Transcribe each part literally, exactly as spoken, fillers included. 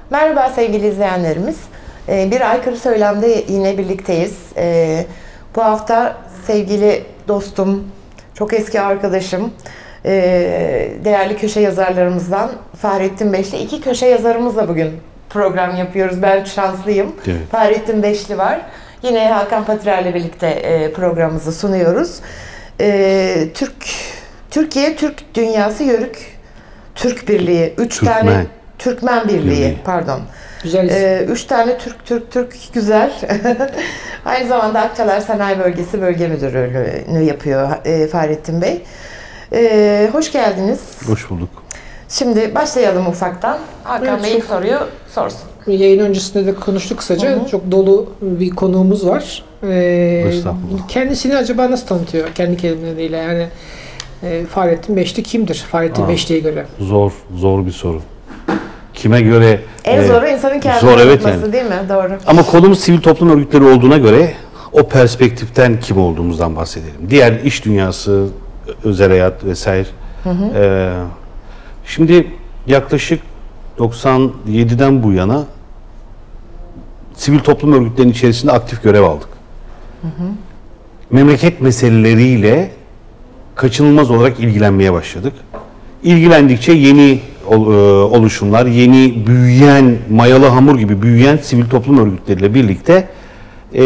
Merhaba sevgili izleyenlerimiz. Ee, bir Aykırı Söylem'de yine birlikteyiz. Ee, bu hafta sevgili dostum, çok eski arkadaşım, ee, değerli köşe yazarlarımızdan Fahrettin Beşli. İki köşe yazarımızla bugün program yapıyoruz. Ben şanslıyım. Evet. Fahrettin Beşli var. Yine Hakan Patirer'le birlikte e, programımızı sunuyoruz. Ee, Türk, Türkiye Türk Dünyası Yörük Türk Birliği. Üç Türkmen. tane Türkmen Birliği, Birliği. pardon. Güzel. Ee, üç tane Türk, Türk, Türk güzel. Aynı zamanda Akçalar Sanayi Bölgesi Bölge Müdürlüğü'nü yapıyor e, Fahrettin Bey. E, hoş geldiniz. Hoş bulduk. Şimdi başlayalım ufaktan. Hakan Evet, Bey ilk soruyu sorsun. Yayın öncesinde de konuştuk kısaca. Hı hı. Çok dolu bir konuğumuz var. Ee, kendisini acaba nasıl tanıtıyor? Kendi kelimeleriyle yani e, Fahrettin Beşli kimdir? Fahrettin Aa, Beşli'ye göre. Zor, zor bir soru. Kime göre? En e, zoru insanın kendini zor, evet tanıtması yani. Değil mi? Doğru. Ama konumuz sivil toplum örgütleri olduğuna göre o perspektiften kim olduğumuzdan bahsedelim. Diğer iş dünyası, özel hayat vesaire. Hı hı. Ee, şimdi yaklaşık doksan yediden bu yana sivil toplum örgütlerinin içerisinde aktif görev aldık. Hı hı. Memleket meseleleriyle kaçınılmaz olarak ilgilenmeye başladık. İlgilendikçe yeni oluşumlar, yeni büyüyen, mayalı hamur gibi büyüyen sivil toplum örgütleriyle birlikte e,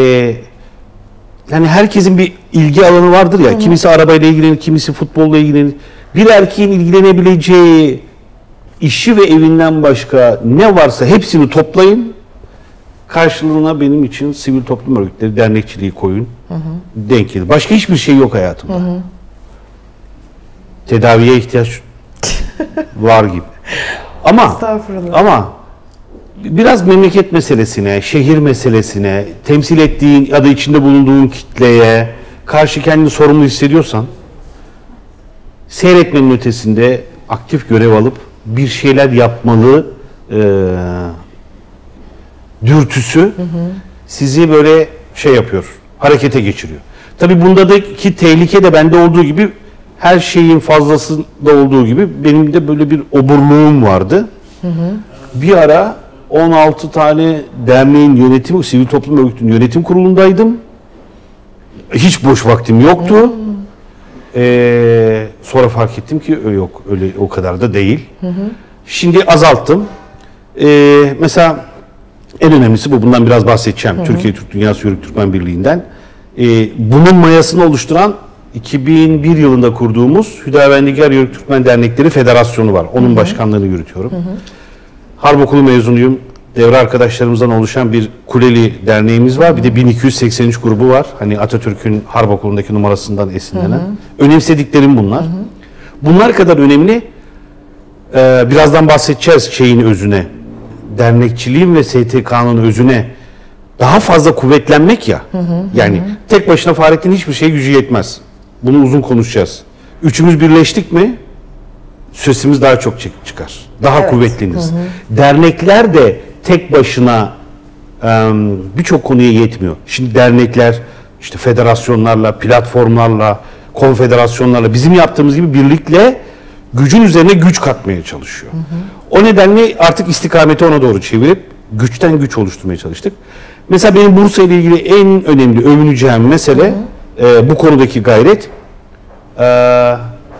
yani herkesin bir ilgi alanı vardır ya. Hı hı. Kimisi arabayla ilgilenir, kimisi futbolla ilgilenir. Bir erkeğin ilgilenebileceği işi ve evinden başka ne varsa hepsini toplayın. Karşılığına benim için sivil toplum örgütleri, dernekçiliği koyun. Hı hı. Denk gelir. Başka hiçbir şey yok hayatımda. Hı hı. Tedaviye ihtiyaç var gibi. Ama ama biraz memleket meselesine, şehir meselesine, temsil ettiğin ya da içinde bulunduğun kitleye karşı kendini sorumlu hissediyorsan seyretmenin ötesinde aktif görev alıp bir şeyler yapmalı e, dürtüsü hı hı. sizi böyle şey yapıyor, harekete geçiriyor. Tabii bundaki tehlike de bende olduğu gibi, her şeyin fazlasında olduğu gibi benim de böyle bir oburluğum vardı. Hı hı. Bir ara on altı tane derneğin yönetim, sivil toplum örgütünün yönetim kurulundaydım. Hiç boş vaktim yoktu. Hı hı. Ee, sonra fark ettim ki yok, öyle o kadar da değil. Hı hı. Şimdi azalttım. Ee, mesela en önemlisi bu. Bundan biraz bahsedeceğim. Hı hı. Türkiye Türk Dünyası Yörük Türkmen Birliği'nden. Ee, bunun mayasını oluşturan iki bin bir yılında kurduğumuz Hüdavendigar Yörük Türkmen Dernekleri Federasyonu var. Onun hı hı. başkanlığını yürütüyorum. Hı hı. Harp okulu mezunuyum. Devre arkadaşlarımızdan oluşan bir Kuleli derneğimiz var. Hı hı. Bir de bin iki yüz seksen üç grubu var. Hani Atatürk'ün harp okulundaki numarasından esinlenen. Hı hı. Önemsediklerim bunlar. Hı hı. Bunlar kadar önemli. Ee, birazdan bahsedeceğiz şeyin özüne. Dernekçiliğin ve S T K'nın özüne daha fazla kuvvetlenmek ya. Hı hı, yani hı. tek başına Fahrettin hiçbir şey gücü yetmez. Bunu uzun konuşacağız. Üçümüz birleştik mi sesimiz daha çok çıkar. Daha evet. kuvvetleniriz. Hı hı. Dernekler de tek başına birçok konuya yetmiyor. Şimdi dernekler işte federasyonlarla, platformlarla, konfederasyonlarla bizim yaptığımız gibi birlikle gücün üzerine güç katmaya çalışıyor. Hı hı. O nedenle artık istikameti ona doğru çevirip güçten güç oluşturmaya çalıştık. Mesela benim Bursa ile ilgili en önemli övüneceğim mesele hı hı. E, bu konudaki gayret e,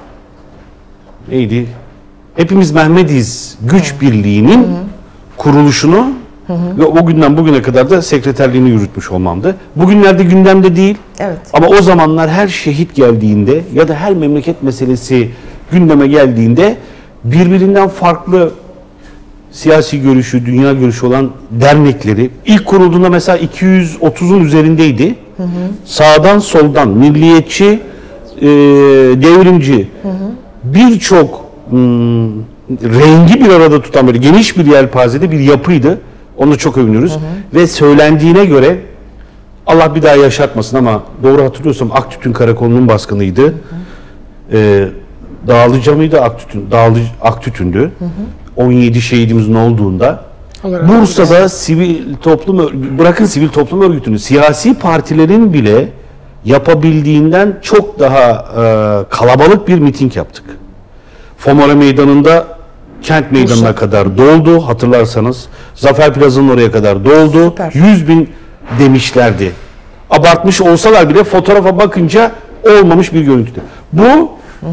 neydi? Hepimiz Mehmediz Güç hı. Birliği'nin hı hı. kuruluşunu hı hı. ve o günden bugüne kadar da sekreterliğini yürütmüş olmamdı. Bugünlerde gündemde değil. Evet. Ama o zamanlar her şehit geldiğinde ya da her memleket meselesi gündeme geldiğinde birbirinden farklı siyasi görüşü, dünya görüşü olan dernekleri ilk kurulduğunda mesela iki yüz otuzun üzerindeydi. Hı hı. Sağdan soldan milliyetçi, e, devrimci birçok rengi bir arada tutan böyle geniş bir yelpazede bir yapıydı. Onu çok övünüyoruz. Hı hı. Ve söylendiğine göre Allah bir daha yaşatmasın ama doğru hatırlıyorsam Aktütün Karakolu'nun baskınıydı. Hı hı. E, Dağlıca mıydı? Aktütün, Dağlı, Aktütün'dü. Hı hı. on yedi şehidimizin olduğunda olarak Bursa'da öyle. Sivil toplum, bırakın sivil toplum örgütünü, siyasi partilerin bile yapabildiğinden çok daha e, kalabalık bir miting yaptık. Fomara Meydanı'nda Kent Meydanı'na Bursa. kadar doldu hatırlarsanız. Zafer Plaza'nın oraya kadar doldu. Süper. yüz bin demişlerdi. Abartmış olsalar bile fotoğrafa bakınca olmamış bir görüntüdü. Bu hı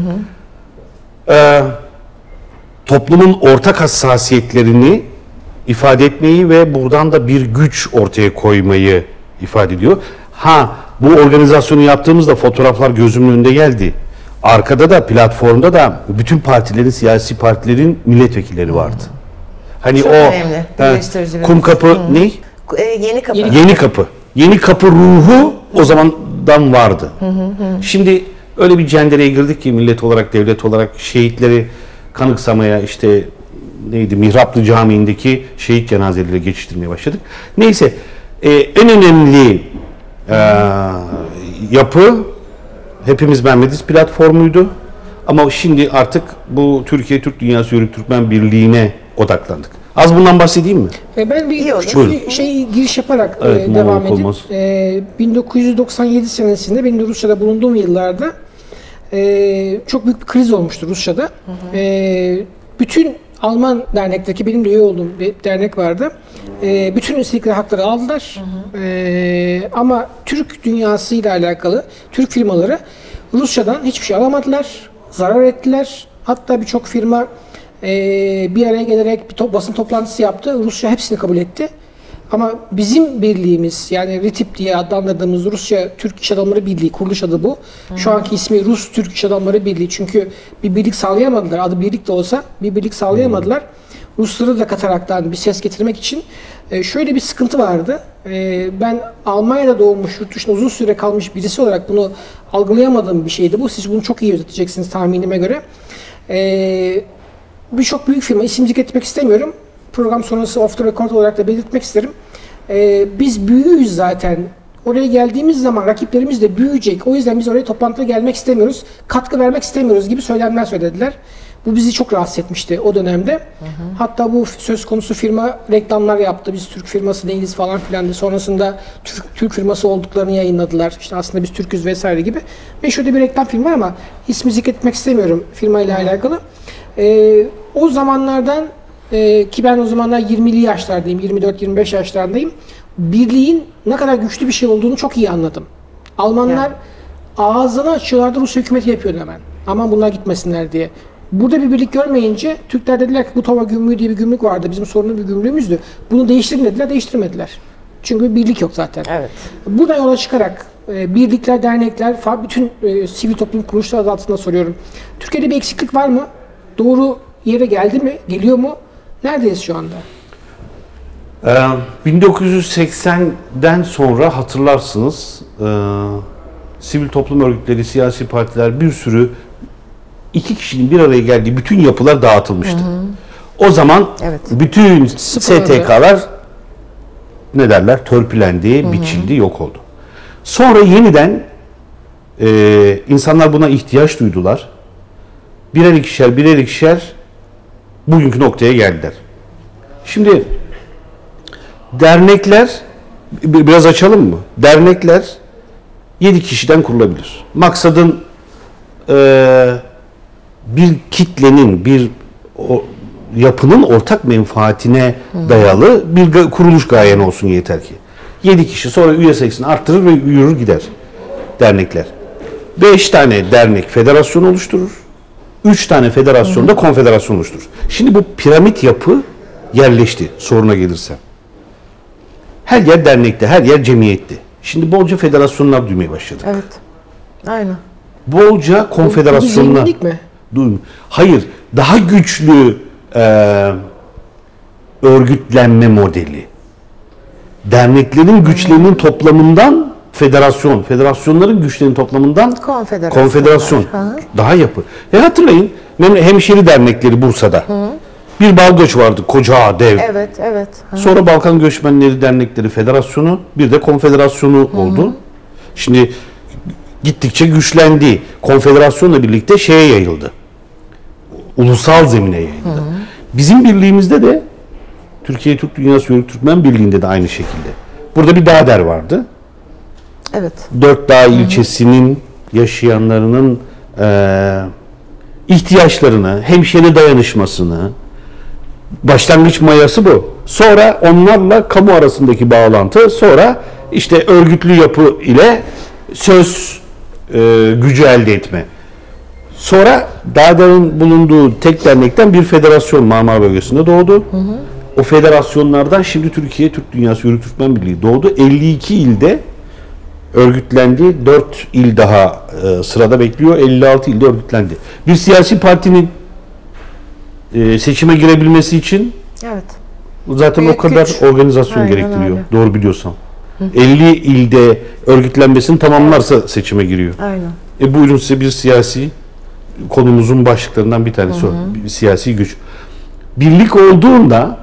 hı. E, toplumun ortak hassasiyetlerini ifade etmeyi ve buradan da bir güç ortaya koymayı ifade ediyor. Ha, bu organizasyonu yaptığımızda fotoğraflar gözümün önünde geldi. Arkada da, platformda da bütün partilerin, siyasi partilerin milletvekilleri vardı. Hani Çok o önemli, birleştirici he, bir- kum kapı Hı. ne? E, yeni kapı. Yeni- Yeni kapı. Yeni kapı ruhu o zamandan vardı. Şimdi öyle bir cendereye girdik ki millet olarak, devlet olarak şehitleri kanıksamaya, işte neydi, Mihraplı Camii'ndeki şehit cenazeleriyle geçiştirmeye başladık. Neyse, e, en önemli e, yapı Hepimiz Benmediz platformuydu. Ama şimdi artık bu Türkiye Türk Dünyası Yörük Türkmen Birliği'ne odaklandık. Az bundan bahsedeyim mi? E, Ben İyi olur. bir Buyurun. bir şey giriş yaparak Evet, e, devam monolog edeyim. olmaz. E, bin dokuz yüz doksan yedi senesinde benim de Rusya'da bulunduğum yıllarda e, çok büyük bir kriz olmuştu Rusya'da. E, bütün Alman dernekteki, benim de üye olduğum bir dernek vardı. E, bütün istedikleri hakları aldılar. E, ama Türk dünyasıyla alakalı Türk firmaları Rusya'dan hiçbir şey alamadılar. Zarar ettiler. Hatta birçok firma e, bir araya gelerek bir to- basın toplantısı yaptı. Rusya hepsini kabul etti. Ama bizim birliğimiz, yani RİTİB diye adlandırdığımız Rusya Türk İş Adamları Birliği, kuruluş adı bu. Şu anki ismi Rus Türk İş Adamları Birliği. Çünkü bir birlik sağlayamadılar. Adı birlik de olsa bir birlik sağlayamadılar. Rusları da kataraktan bir ses getirmek için e, şöyle bir sıkıntı vardı. E, ben Almanya'da doğmuş, yurt dışında uzun süre kalmış birisi olarak bunu algılayamadığım bir şeydi bu. Siz bunu çok iyi özetleyeceksiniz tahminime göre. E, Birçok büyük firma, isim zikretmek istemiyorum. Program sonrası off the record olarak da belirtmek isterim. Ee, biz büyüğüz zaten. Oraya geldiğimiz zaman rakiplerimiz de büyüyecek. O yüzden biz oraya toplantıya gelmek istemiyoruz. Katkı vermek istemiyoruz gibi söylemler söylediler. Bu bizi çok rahatsız etmişti o dönemde. Hı hı. Hatta bu söz konusu firma reklamlar yaptı. Biz Türk firması değiliz falan filan diye. Sonrasında Türk, Türk firması olduklarını yayınladılar. İşte aslında biz Türk'üz vesaire gibi. Meşhur bir reklam filmi var ama ismi zikretmek istemiyorum firmayla alakalı. Ee, o zamanlardan e, ki ben o zamanlar yirmili yaşlardayım, yirmi dört yirmi beş yaşlarındayım. Birliğin ne kadar güçlü bir şey olduğunu çok iyi anladım. Almanlar yani ağızlarını açıyorlardı, Rus hükümeti yapıyordu hemen. Aman bunlar gitmesinler diye. Burada bir birlik görmeyince Türkler dediler ki bu Tova gümrüğü diye bir gümrük vardı. Bizim sorunlu bir gümrüğümüzdü. Bunu değiştirin dediler, değiştirmediler. Çünkü birlik yok zaten. Evet. Buradan yola çıkarak e, birlikler, dernekler, bütün e, sivil toplum kuruluşları adı altında soruyorum. Türkiye'de bir eksiklik var mı? Doğru yere geldi mi? Geliyor mu? Neredeyiz şu anda? Ee, bin dokuz yüz seksenden sonra hatırlarsınız e, sivil toplum örgütleri, siyasi partiler, bir sürü iki kişinin bir araya geldiği bütün yapılar dağıtılmıştı. Hı hı. O zaman evet, bütün S T K'lar ne derler? Törpülendi, hı hı, biçildi, yok oldu. Sonra yeniden e, insanlar buna ihtiyaç duydular. Birer ikişer, birer ikişer bugünkü noktaya geldiler. Şimdi dernekler, biraz açalım mı? Dernekler yedi kişiden kurulabilir. Maksadın e, bir kitlenin, bir o, yapının ortak menfaatine dayalı bir kuruluş gayen olsun yeter ki. yedi kişi, sonra üye sayısını arttırır ve yürür gider dernekler. beş tane dernek federasyon oluşturur. üç tane federasyonda konfederasyon oluşturur. Şimdi bu piramit yapı yerleşti soruna gelirse. Her yer dernekte, her yer cemiyetti. Şimdi bolca federasyonlar duymaya başladık. Evet. Aynen. Bolca konfederasyonlar. Bu mi? Duyum. Hayır, daha güçlü e, örgütlenme modeli. Derneklerin güçlerinin toplamından federasyon, federasyonların güçlerinin toplamından konfederasyon. konfederasyon. Daha yapı. E hatırlayın, hemşeri dernekleri Bursa'da. Hı. Bir Balgaç vardı, koca dev. Evet, evet. Hı. Sonra Balkan Göçmenleri Dernekleri Federasyonu, bir de konfederasyonu Hı. oldu. Şimdi gittikçe güçlendi. Konfederasyonla birlikte şeye yayıldı. Ulusal zemine yayıldı. Hı. Bizim birliğimizde de Türkiye Türk Dünyası Yörük Türkmen Birliği'nde de aynı şekilde. Burada bir Dağder vardı. Evet. Dört Dağ ilçesinin yaşayanlarının e, ihtiyaçlarını, hemşeri dayanışmasını, Başlangıç mayası bu. Sonra onlarla kamu arasındaki bağlantı, sonra işte örgütlü yapı ile söz e, gücü elde etme. Sonra Dağdar'ın bulunduğu tek dernekten bir federasyon Marmara bölgesinde doğdu. Hı hı. O federasyonlardan şimdi Türkiye Türk Dünyası Yörük Türkmen Birliği doğdu. elli iki ilde örgütlendi. dört il daha e, sırada bekliyor. elli altı ilde örgütlendi. Bir siyasi partinin e, seçime girebilmesi için evet. zaten Büyük o kadar güç. organizasyon Aynen gerektiriyor. öyle. Doğru biliyorsam. Hı. elli ilde örgütlenmesini tamamlarsa evet. seçime giriyor. Aynen. E buyurun size bir siyasi konumuzun başlıklarından bir tanesi o. Bir siyasi güç. Birlik olduğunda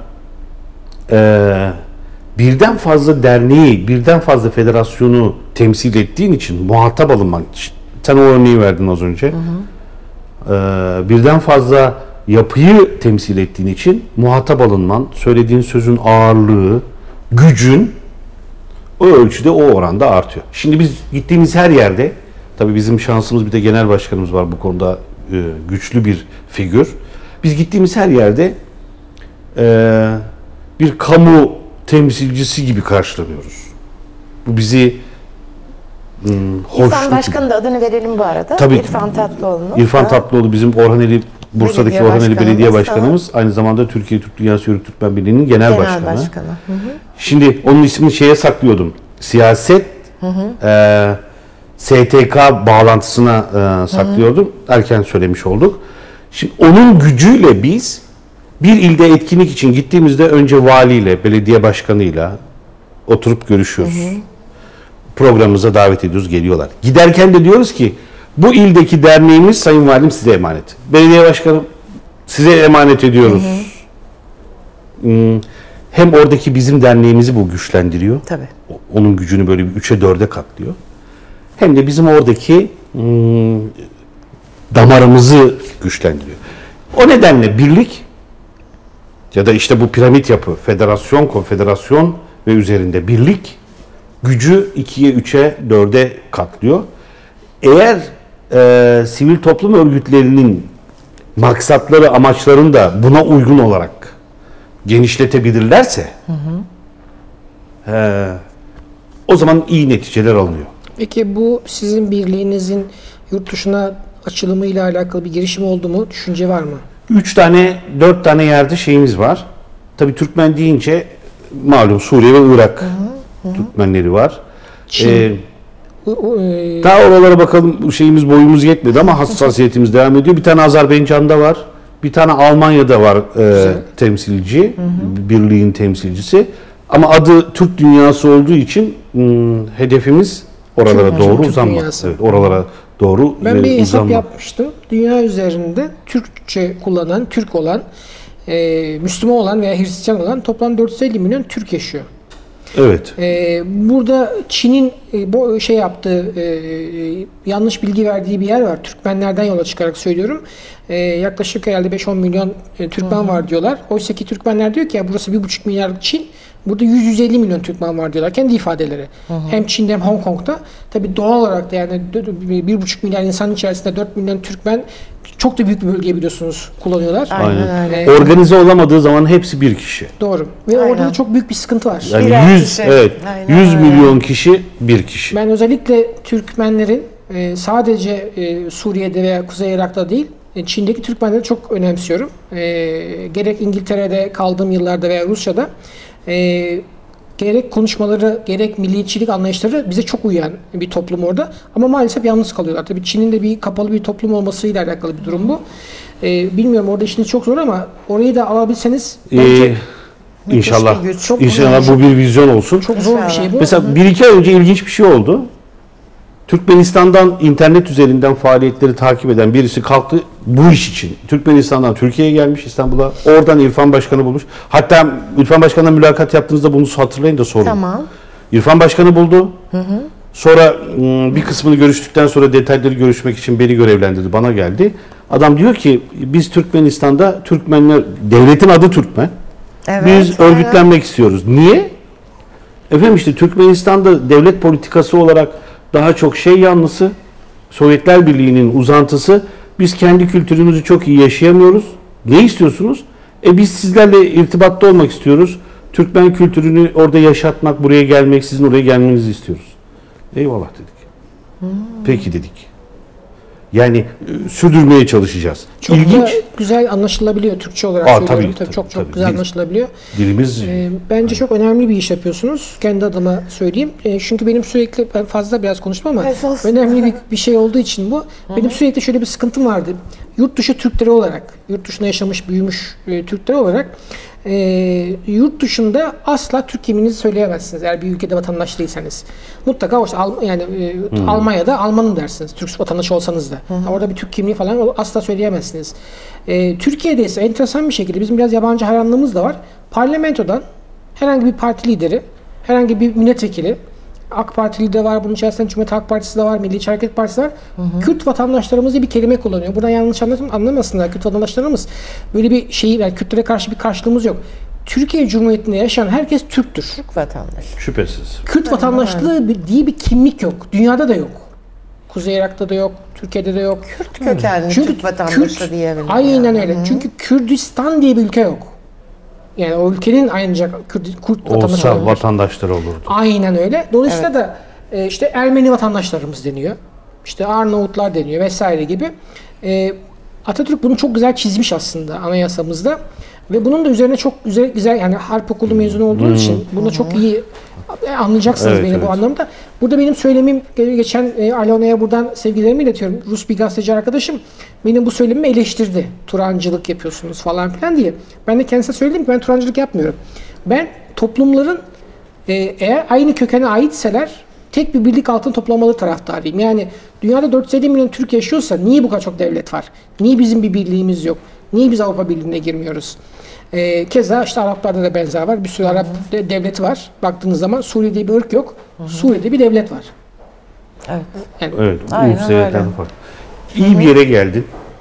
e, birden fazla derneği, birden fazla federasyonu temsil ettiğin için, muhatap alınmak için, sen o örneği verdin az önce, hı hı. E, birden fazla yapıyı temsil ettiğin için muhatap alınman, söylediğin sözün ağırlığı, gücün o ölçüde, o oranda artıyor. Şimdi biz gittiğimiz her yerde, tabii bizim şansımız bir de genel başkanımız var bu konuda, e, güçlü bir figür. Biz gittiğimiz her yerde e, bir kamu temsilcisi gibi karşılanıyoruz. Bu bizi hmm, hoş. İrfan Başkan'ın da adını verelim bu arada. Tabii, İrfan Tatlıoğlu'nun. İrfan Tatlıoğlu bizim Orhaneli, Bursa'daki Belediye Orhaneli Belediye Başkanımız, Başkanımız. Aynı zamanda Türkiye Türk Dünyası Yörük Türkmen Birliği'nin genel, genel başkanı. başkanı. Hı hı. Şimdi onun ismini şeye saklıyordum. Siyaset hı hı. E, S T K bağlantısına e, saklıyordum. Hı hı. Erken söylemiş olduk. Şimdi onun gücüyle biz bir ilde etkinlik için gittiğimizde önce valiyle, belediye başkanıyla oturup görüşüyoruz. Hı hı. Programımıza davet ediyoruz, geliyorlar. Giderken de diyoruz ki bu ildeki derneğimiz Sayın Valim size emanet. Belediye başkanım size emanet ediyoruz. Hı hı. Hem oradaki bizim derneğimizi bu güçlendiriyor. Tabii. Onun gücünü böyle bir üçe dörde katlıyor. Hem de bizim oradaki ım, damarımızı güçlendiriyor. O nedenle birlik ya da işte bu piramit yapı, federasyon, konfederasyon ve üzerinde birlik gücü ikiye, üçe, dörde katlıyor. Eğer e, sivil toplum örgütlerinin maksatları, amaçlarını da buna uygun olarak genişletebilirlerse hı hı. E, o zaman iyi neticeler alınıyor. Peki bu sizin birliğinizin yurt dışına açılımıyla alakalı bir girişim oldu mu? Düşünce var mı? Üç tane, dört tane yerde şeyimiz var. Tabii Türkmen deyince malum Suriye ve Irak hı hı. Türkmenleri var. Çin. Ee, o, o, e... Daha oralara bakalım, şeyimiz boyumuz yetmedi ama hassasiyetimiz devam ediyor. Bir tane Azerbaycan'da var. Bir tane Almanya'da var e, temsilci. Hı hı. Birliğin temsilcisi. Ama adı Türk Dünyası olduğu için m, hedefimiz oralara Türk, doğru uzanmak. Evet, oralara doğru Ben bir hesap uzanmak. yapmıştım. Dünya üzerinde Türkçe kullanan, Türk olan, e, Müslüman olan veya Hristiyan olan toplam dört yüz elli milyon Türk yaşıyor. Evet. E, burada Çin'in e, bu şey yaptığı, e, yanlış bilgi verdiği bir yer var. Türkmenlerden yola çıkarak söylüyorum. E, yaklaşık herhalde beş on milyon e, Türkmen Hı-hı. var diyorlar. Oysa ki Türkmenler diyor ki ya burası bir buçuk milyarlık Çin. Burada yüz yüz elli milyon Türkmen var diyorlar. Kendi ifadeleri. Hı hı. Hem Çin'de hem Hong Kong'da. Tabii doğal olarak da yani bir buçuk milyar insanın içerisinde dört milyon Türkmen çok da büyük bir bölge biliyorsunuz kullanıyorlar. Aynen. Aynen. Organize olamadığı zaman hepsi bir kişi. Doğru. Ve Aynen. orada da çok büyük bir sıkıntı var. Yani yüz, evet, yüz milyon kişi bir kişi. Ben özellikle Türkmenlerin sadece Suriye'de veya Kuzey Irak'ta değil, Çin'deki Türkmenleri çok önemsiyorum. Gerek İngiltere'de kaldığım yıllarda veya Rusya'da E, gerek konuşmaları, gerek milliyetçilik anlayışları bize çok uyan bir toplum orada. Ama maalesef yalnız kalıyorlar. Tabii Çin'in de bir kapalı bir toplum olmasıyla alakalı bir durum bu. E, bilmiyorum, orada işiniz çok zor ama orayı da alabilseniz bence ee, İnşallah. Çok İnşallah bu bir vizyon olsun. Çok zor bir şey bu. Mesela bir iki ay önce ilginç bir şey oldu. Türkmenistan'dan internet üzerinden faaliyetleri takip eden birisi kalktı bu iş için. Türkmenistan'dan Türkiye'ye gelmiş, İstanbul'a. Oradan İrfan Başkan'ı bulmuş. Hatta İrfan Başkan'la mülakat yaptığınızda bunu hatırlayın da sorun. Tamam. İrfan Başkan'ı buldu. Hı hı. Sonra bir kısmını görüştükten sonra detayları görüşmek için beni görevlendirdi. Bana geldi. Adam diyor ki biz Türkmenistan'da Türkmenler, devletin adı Türkmen. Evet, biz evet. örgütlenmek istiyoruz. Niye? Efendim işte Türkmenistan'da devlet politikası olarak daha çok şey yanlısı, Sovyetler Birliği'nin uzantısı. Biz kendi kültürümüzü çok iyi yaşayamıyoruz. Ne istiyorsunuz? E biz sizlerle irtibatta olmak istiyoruz. Türkmen kültürünü orada yaşatmak, buraya gelmek, sizin oraya gelmenizi istiyoruz. Eyvallah dedik. Hmm. Peki dedik. Yani e, sürdürmeye çalışacağız. Çok İlginç. da güzel anlaşılabiliyor Türkçe olarak Aa, söylüyorum. tabii, Tabii, çok çok tabii. güzel Dil, anlaşılabiliyor. Dilimiz Ee, bence çok önemli bir iş yapıyorsunuz. Kendi adıma söyleyeyim. E, çünkü benim sürekli, ben fazla biraz konuştum ama Esas. önemli bir, bir şey olduğu için bu. Benim Hı-hı. sürekli şöyle bir sıkıntım vardı. Yurt dışı Türkleri olarak, yurt dışında yaşamış, büyümüş e, Türkleri olarak e, yurt dışında asla Türk kimliğinizi söyleyemezsiniz. Eğer bir ülkede vatandaş değilseniz. Mutlaka işte, Al, yani e, Almanya'da Almanım dersiniz. Türk vatandaşı olsanız da. Hı-hı. Orada bir Türk kimliği falan asla söyleyemezsiniz. E, Türkiye'de ise enteresan bir şekilde bizim biraz yabancı hayranlığımız da var. Parlamentodan herhangi bir parti lideri, herhangi bir milletvekili, AK Partili de var, bunun içerisinde Cumhuriyet Halk Partisi de var, Milliyetçi Hareket Partisi var. Hı hı. Kürt vatandaşlarımız diye bir kelime kullanıyor. Buradan yanlış anlamasınlar. Kürt vatandaşlarımız böyle bir şeyi, yani Kürtlere karşı bir karşılığımız yok. Türkiye Cumhuriyeti'nde yaşayan herkes Türktür. Türk vatandaşı. Şüphesiz. Kürt vatandaşlığı diye bir kimlik yok. Dünyada da yok. Kuzey Irak'ta da yok, Türkiye'de de yok. Kürt kökenli Çünkü Türk vatandaşı Kürt, diyebilirim. aynen yani. öyle. Hı-hı. Çünkü Kürdistan diye bir ülke yok. Yani o ülkenin ayrıca Kürt, Kürt vatandaşı olsa vatandaşları olurdu. Aynen öyle. Dolayısıyla Evet. da e, işte Ermeni vatandaşlarımız deniyor. İşte Arnavutlar deniyor vesaire gibi. E, Atatürk bunu çok güzel çizmiş aslında anayasamızda. Ve bunun da üzerine çok güzel güzel yani harp okulu mezunu olduğunuz hmm. için bunu çok iyi anlayacaksınız evet, beni evet. bu anlamda. Burada benim söylemim, geçen e, Alena'ya buradan sevgilerimi iletiyorum. Rus bir gazeteci arkadaşım benim bu söylemimi eleştirdi. Turancılık yapıyorsunuz falan filan diye. Ben de kendisine söyledim ki ben Turancılık yapmıyorum. Ben toplumların e, eğer aynı kökene aitseler tek bir birlik altında toplamalı taraftarıyım. Yani dünyada dört yüz elli milyon Türk yaşıyorsa niye bu kadar çok devlet var? Niye bizim bir birliğimiz yok? Niye biz Avrupa Birliği'ne girmiyoruz? Ee, keza işte Araplarda da benzer var. Bir sürü Arap de, devleti var. Baktığınız zaman Suriye'de bir ırk yok. Hı-hı. Suriye'de bir devlet var. Evet. Yani, evet. Aynen öyle. Farklı. İyi bir yere geldin.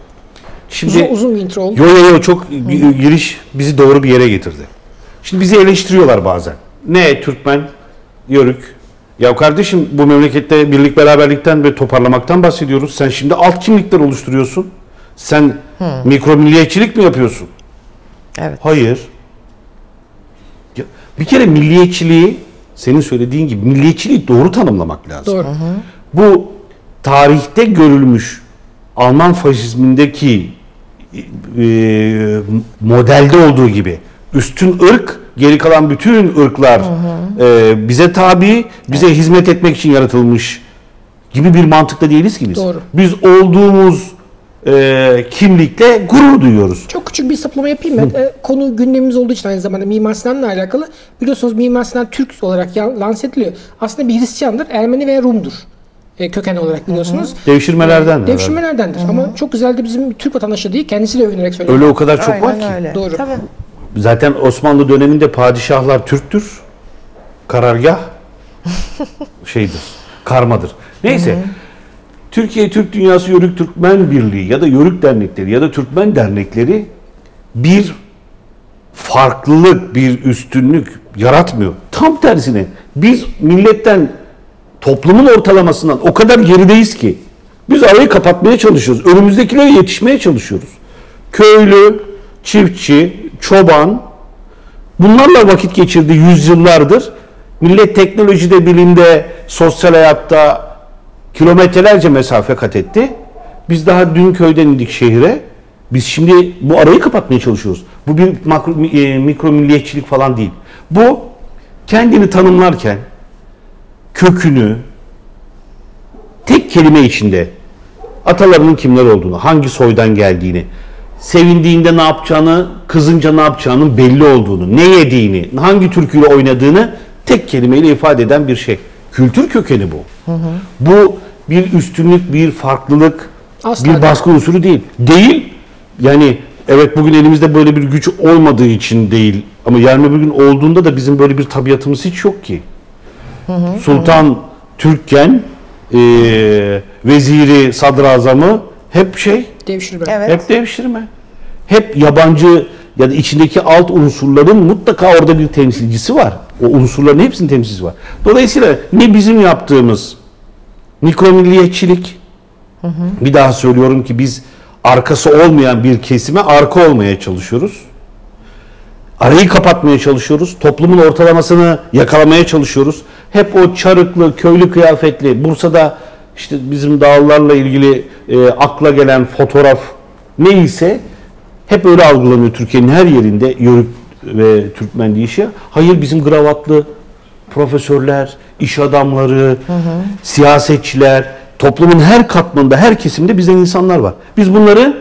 Şimdi uzun, uzun bir intro oldu. Yo yo yo çok Hı-hı. giriş bizi doğru bir yere getirdi. Şimdi bizi eleştiriyorlar bazen. Ne Türkmen, Yörük. Ya kardeşim bu memlekette birlik beraberlikten ve toparlamaktan bahsediyoruz. Sen şimdi alt kimlikler oluşturuyorsun. Sen Hı. mikro milliyetçilik mi yapıyorsun? Evet. Hayır. Ya, bir kere milliyetçiliği senin söylediğin gibi milliyetçiliği doğru tanımlamak lazım. Doğru. Hı hı. Bu tarihte görülmüş Alman faşizmindeki e, modelde olduğu gibi üstün ırk, geri kalan bütün ırklar hı hı. E, bize tabi, bize evet. hizmet etmek için yaratılmış gibi bir mantıkta değiliz ki biz. Doğru. Biz olduğumuz e, kimlikle gurur duyuyoruz. Çok küçük bir saplama yapayım ben. E, konu gündemimiz olduğu için aynı zamanda Mimar Sinan'la alakalı. Biliyorsunuz Mimar Sinan Türk olarak lanse ediliyor. Aslında bir Hristiyandır, Ermeni ve Rum'dur. E, köken olarak biliyorsunuz. Hı hı. Devşirmelerden. E, devşirmelerdendir. Hı hı. Ama çok güzel de bizim Türk vatandaşı değil. Kendisi de övünerek söylüyor. Öyle o kadar çok Aynen var ki. Öyle. Doğru. Tabii. Zaten Osmanlı döneminde padişahlar Türktür. Karargah şeydir. Karmadır. Neyse. Hı hı. Türkiye Türk Dünyası Yörük Türkmen Birliği ya da Yörük dernekleri ya da Türkmen dernekleri bir farklılık, bir üstünlük yaratmıyor. Tam tersine biz milletten, toplumun ortalamasından o kadar gerideyiz ki biz arayı kapatmaya çalışıyoruz. Önümüzdekilere yetişmeye çalışıyoruz. Köylü, çiftçi, çoban bunlarla vakit geçirdi yüzyıllardır. Millet teknolojide, bilimde, sosyal hayatta kilometrelerce mesafe kat etti. Biz daha dün köyden indik şehire. Biz şimdi bu arayı kapatmaya çalışıyoruz. Bu bir makro, e, mikro milliyetçilik falan değil. Bu kendini tanımlarken kökünü tek kelime içinde atalarının kimler olduğunu, hangi soydan geldiğini, sevindiğinde ne yapacağını, kızınca ne yapacağının belli olduğunu, ne yediğini, hangi türküyle oynadığını tek kelimeyle ifade eden bir şey. Kültür kökeni bu. Hı hı. Bu bir üstünlük, bir farklılık, asla bir baskı unsuru değil. Değil. Yani evet bugün elimizde böyle bir güç olmadığı için değil. Ama yarın öbür gün olduğunda da bizim böyle bir tabiatımız hiç yok ki. Hı hı, Sultan hı. Türkken, e, veziri, sadrazamı hep şey. Devşirme. Evet. Hep devşirme. Hep yabancı ya da içindeki alt unsurların mutlaka orada bir temsilcisi var. O unsurların hepsinin temsilcisi var. Dolayısıyla ne bizim yaptığımız mikromilliyetçilik, hı hı. bir daha söylüyorum ki biz arkası olmayan bir kesime arka olmaya çalışıyoruz. arayı kapatmaya çalışıyoruz. Toplumun ortalamasını yakalamaya çalışıyoruz. Hep o çarıklı, köylü kıyafetli, Bursa'da işte bizim dağlarla ilgili e, akla gelen fotoğraf neyse hep öyle algılanıyor Türkiye'nin her yerinde Yörük ve Türkmen deyişi. Hayır, bizim gravatlı profesörler, iş adamları, hı hı. siyasetçiler, toplumun her katmanında, her kesimde bizden insanlar var. Biz bunları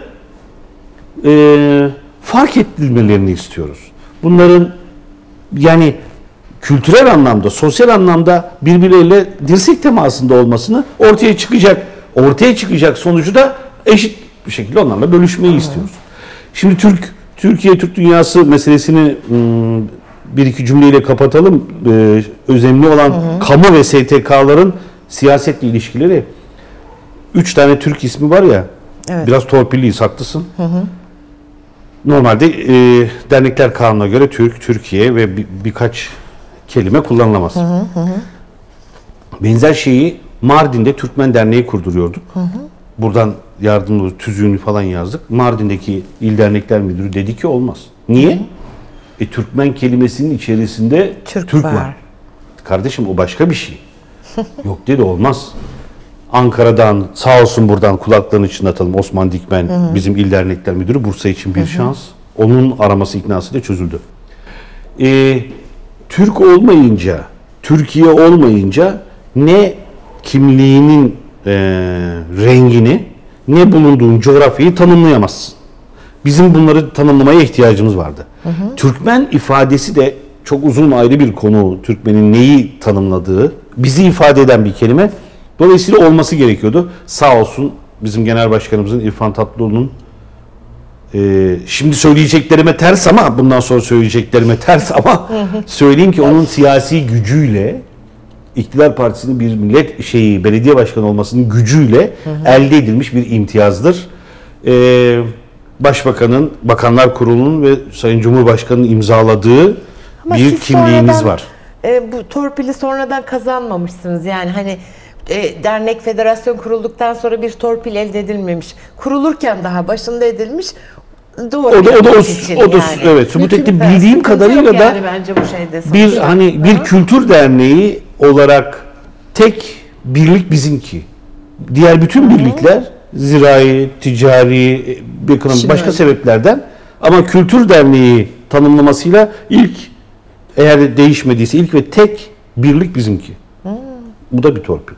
e, fark edilmelerini istiyoruz. Bunların yani kültürel anlamda, sosyal anlamda birbirleriyle dirsek temasında olmasını ortaya çıkacak, ortaya çıkacak sonucu da eşit bir şekilde onlarla bölüşmeyi istiyoruz. Şimdi Türk Türkiye Türk dünyası meselesini bir iki cümleyle kapatalım. Ee, önemli olan hı hı. kamu ve S T K'ların siyasetle ilişkileri. Üç tane Türk ismi var ya. Evet. Biraz torpilliyiz, haklısın. Hı hı. Normalde e, dernekler kanununa göre Türk, Türkiye ve bir, birkaç kelime kullanılamaz. Hı hı hı. Benzer şeyi Mardin'de Türkmen Derneği kurduruyorduk. Hı hı. Buradan yardımcı tüzüğünü falan yazdık. Mardin'deki İl Dernekler Müdürü dedi ki olmaz. Niye? Hı hı. E, Türkmen kelimesinin içerisinde Türk, Türk var. var. Kardeşim o başka bir şey. Yok dedi, olmaz. Ankara'dan sağ olsun buradan kulaklarını çınlatalım. Osman Dikmen, hı hı. bizim İl Dernekler Müdürü, Bursa için bir hı hı. şans. Onun araması iknasıyla çözüldü. E, Türk olmayınca, Türkiye olmayınca ne kimliğinin e, rengini ne bulunduğun coğrafyayı tanımlayamazsın. Bizim bunları tanımlamaya ihtiyacımız vardı. Hı hı. Türkmen ifadesi de çok uzun ayrı bir konu. Türkmenin neyi tanımladığı, bizi ifade eden bir kelime. Dolayısıyla olması gerekiyordu. Sağ olsun bizim Genel Başkanımızın İrfan Tatlıoğlu'nun e, şimdi söyleyeceklerime ters ama bundan sonra söyleyeceklerime ters ama söyleyeyim ki onun siyasi gücüyle İktidar Partisi'nin bir millet şeyi belediye başkanı olmasının gücüyle hı hı. elde edilmiş bir imtiyazdır. Ee, Başbakanın, Bakanlar Kurulu'nun ve Sayın Cumhurbaşkanı'nın imzaladığı ama bir kimliğiniz var. E, bu torpili sonradan kazanmamışsınız. Yani hani e, dernek, federasyon kurulduktan sonra bir torpil elde edilmemiş. Kurulurken daha başında edilmiş. Doğru. O da o da o, o da yani. Evet. Subut etti bildiğim kadarıyla da yani bence bu şeyde bir hani bir kültür derneği olarak tek birlik bizimki. Diğer bütün birlikler hı. zirai, ticari, ekonomik başka sebeplerden ama kültür derneği tanımlamasıyla ilk eğer değişmediyse ilk ve tek birlik bizimki. Hı. Bu da bir torpil.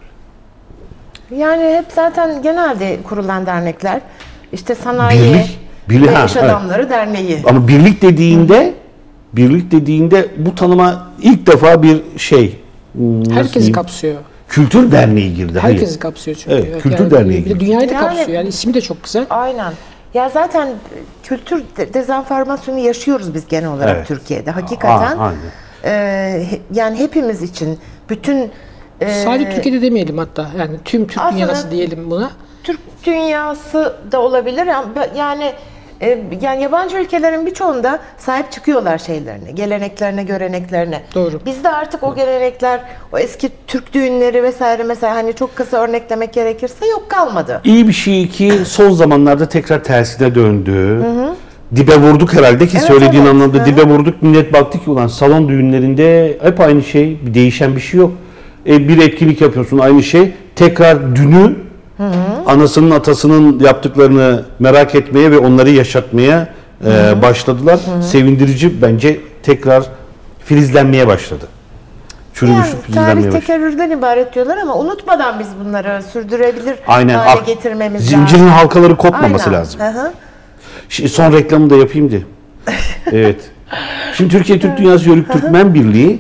Yani hep zaten genelde kurulan dernekler işte sanayi birlik, birlik, ve ha, iş adamları evet. derneği. Ama birlik dediğinde Hı. birlik dediğinde bu tanıma ilk defa bir şey herkesi kapsıyor. Kültür derneği girdi. Herkesi hayır. kapsıyor çünkü. Evet, kültür yani, derneği girdi. Dünyayı da yani, kapsıyor. Yani ismi de çok güzel. Aynen. Ya zaten kültür dezenformasyonu yaşıyoruz biz genel olarak evet. Türkiye'de. Hakikaten. Aa, e, yani hepimiz için bütün e, sadece Türkiye'de demeyelim hatta. Yani tüm Türk dünyası diyelim buna. Türk dünyası da olabilir. Yani e, yani yabancı ülkelerin birçoğunda sahip çıkıyorlar şeylerine, geleneklerine, göreneklerine. Doğru. Bizde artık o gelenekler, o eski Türk düğünleri vesaire mesela hani çok kısa örneklemek gerekirse yok kalmadı. İyi bir şey ki son zamanlarda tekrar tersine döndü. Hı hı. Dibe vurduk herhalde ki evet, söylediğin evet. anlamda hı. dibe vurduk. Millet baktı ki ulan salon düğünlerinde hep aynı şey, bir değişen bir şey yok. E, bir etkinlik yapıyorsun aynı şey. Tekrar dünü Hı hı. anasının atasının yaptıklarını merak etmeye ve onları yaşatmaya hı hı. E, başladılar. Hı hı. Sevindirici bence tekrar filizlenmeye başladı. Çürümüşlük yani, filizlenmeye başladı. Tarih tekerrürden ibaret diyorlar ama unutmadan biz bunları sürdürebilir Aynen. hale getirmemiz Zincirin lazım. Zincirin halkaları kopmaması Aynen. lazım. Hı hı. Şimdi son reklamı da yapayım diye. Evet. Şimdi Türkiye Türk Dünyası Yörük Türkmen Birliği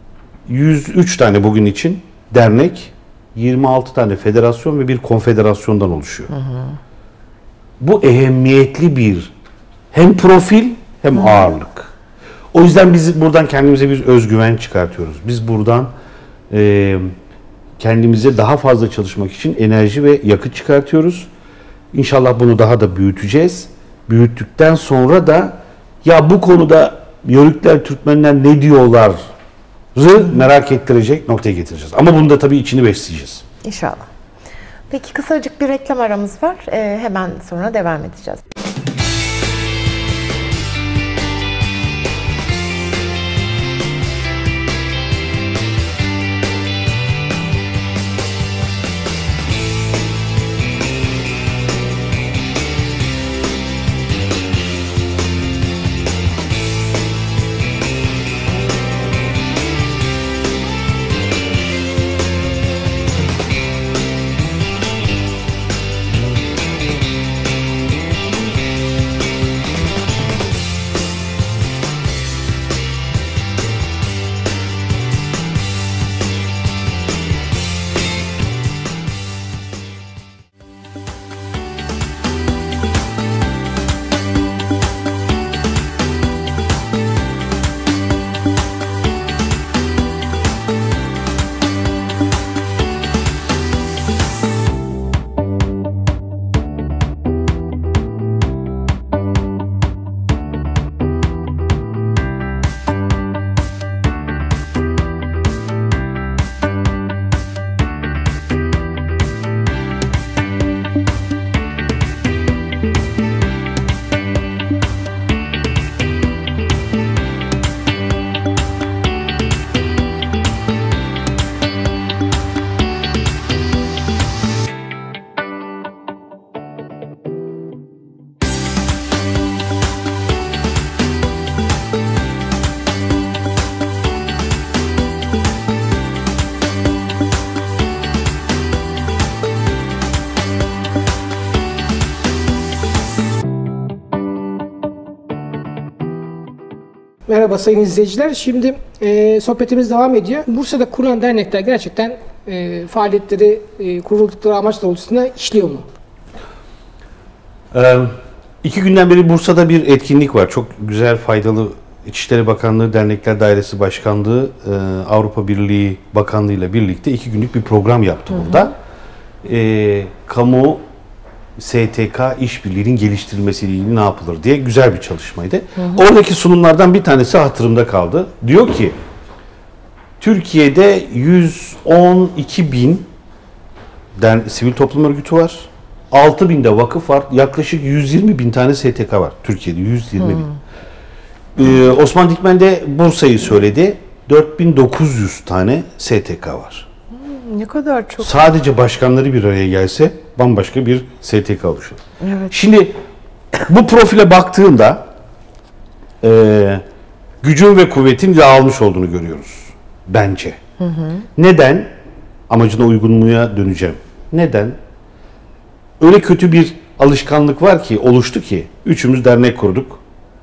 yüz üç tane bugün için dernek, yirmi altı tane federasyon ve bir konfederasyondan oluşuyor. Hı hı. Bu ehemmiyetli bir hem profil hem hı. ağırlık. O yüzden biz buradan kendimize bir özgüven çıkartıyoruz. Biz buradan e, kendimize daha fazla çalışmak için enerji ve yakıt çıkartıyoruz. İnşallah bunu daha da büyüteceğiz. Büyüttükten sonra da ya bu konuda Yörükler, Türkmenler ne diyorlar merak ettirecek noktaya getireceğiz. Ama bunu da tabii içini besleyeceğiz. İnşallah. Peki kısacık bir reklam aramız var. Ee, hemen sonra devam edeceğiz. Merhaba sayın izleyiciler. Şimdi e, sohbetimiz devam ediyor. Bursa'da kurulan dernekler gerçekten e, faaliyetleri e, kuruldukları amaç doğrultusunda işliyor mu? Ee, iki günden beri Bursa'da bir etkinlik var. Çok güzel, faydalı. İçişleri Bakanlığı Dernekler Dairesi Başkanlığı, e, Avrupa Birliği Bakanlığı ile birlikte iki günlük bir program yaptı burada. E, kamu S T K işbirliğinin geliştirilmesiyle ilgili ne yapılır diye güzel bir çalışmaydı. Hı hı. Oradaki sunumlardan bir tanesi hatırımda kaldı. Diyor ki Türkiye'de yüz on iki bin den, sivil toplum örgütü var. altı binde vakıf var. Yaklaşık yüz yirmi bin tane S T K var Türkiye'de. yüz yirmi bin. Ee, Osman Dikmen de Bursa'yı söyledi. dört bin dokuz yüz tane S T K var. Hmm, ne kadar çok. Sadece başkanları bir araya gelse bambaşka bir S T K oluşur. Evet. Şimdi bu profile baktığında e, gücün ve kuvvetin dağılmış olduğunu görüyoruz. Bence. Hı hı. Neden? Amacına uygunluğa döneceğim. Neden? Öyle kötü bir alışkanlık var ki, oluştu ki üçümüz dernek kurduk.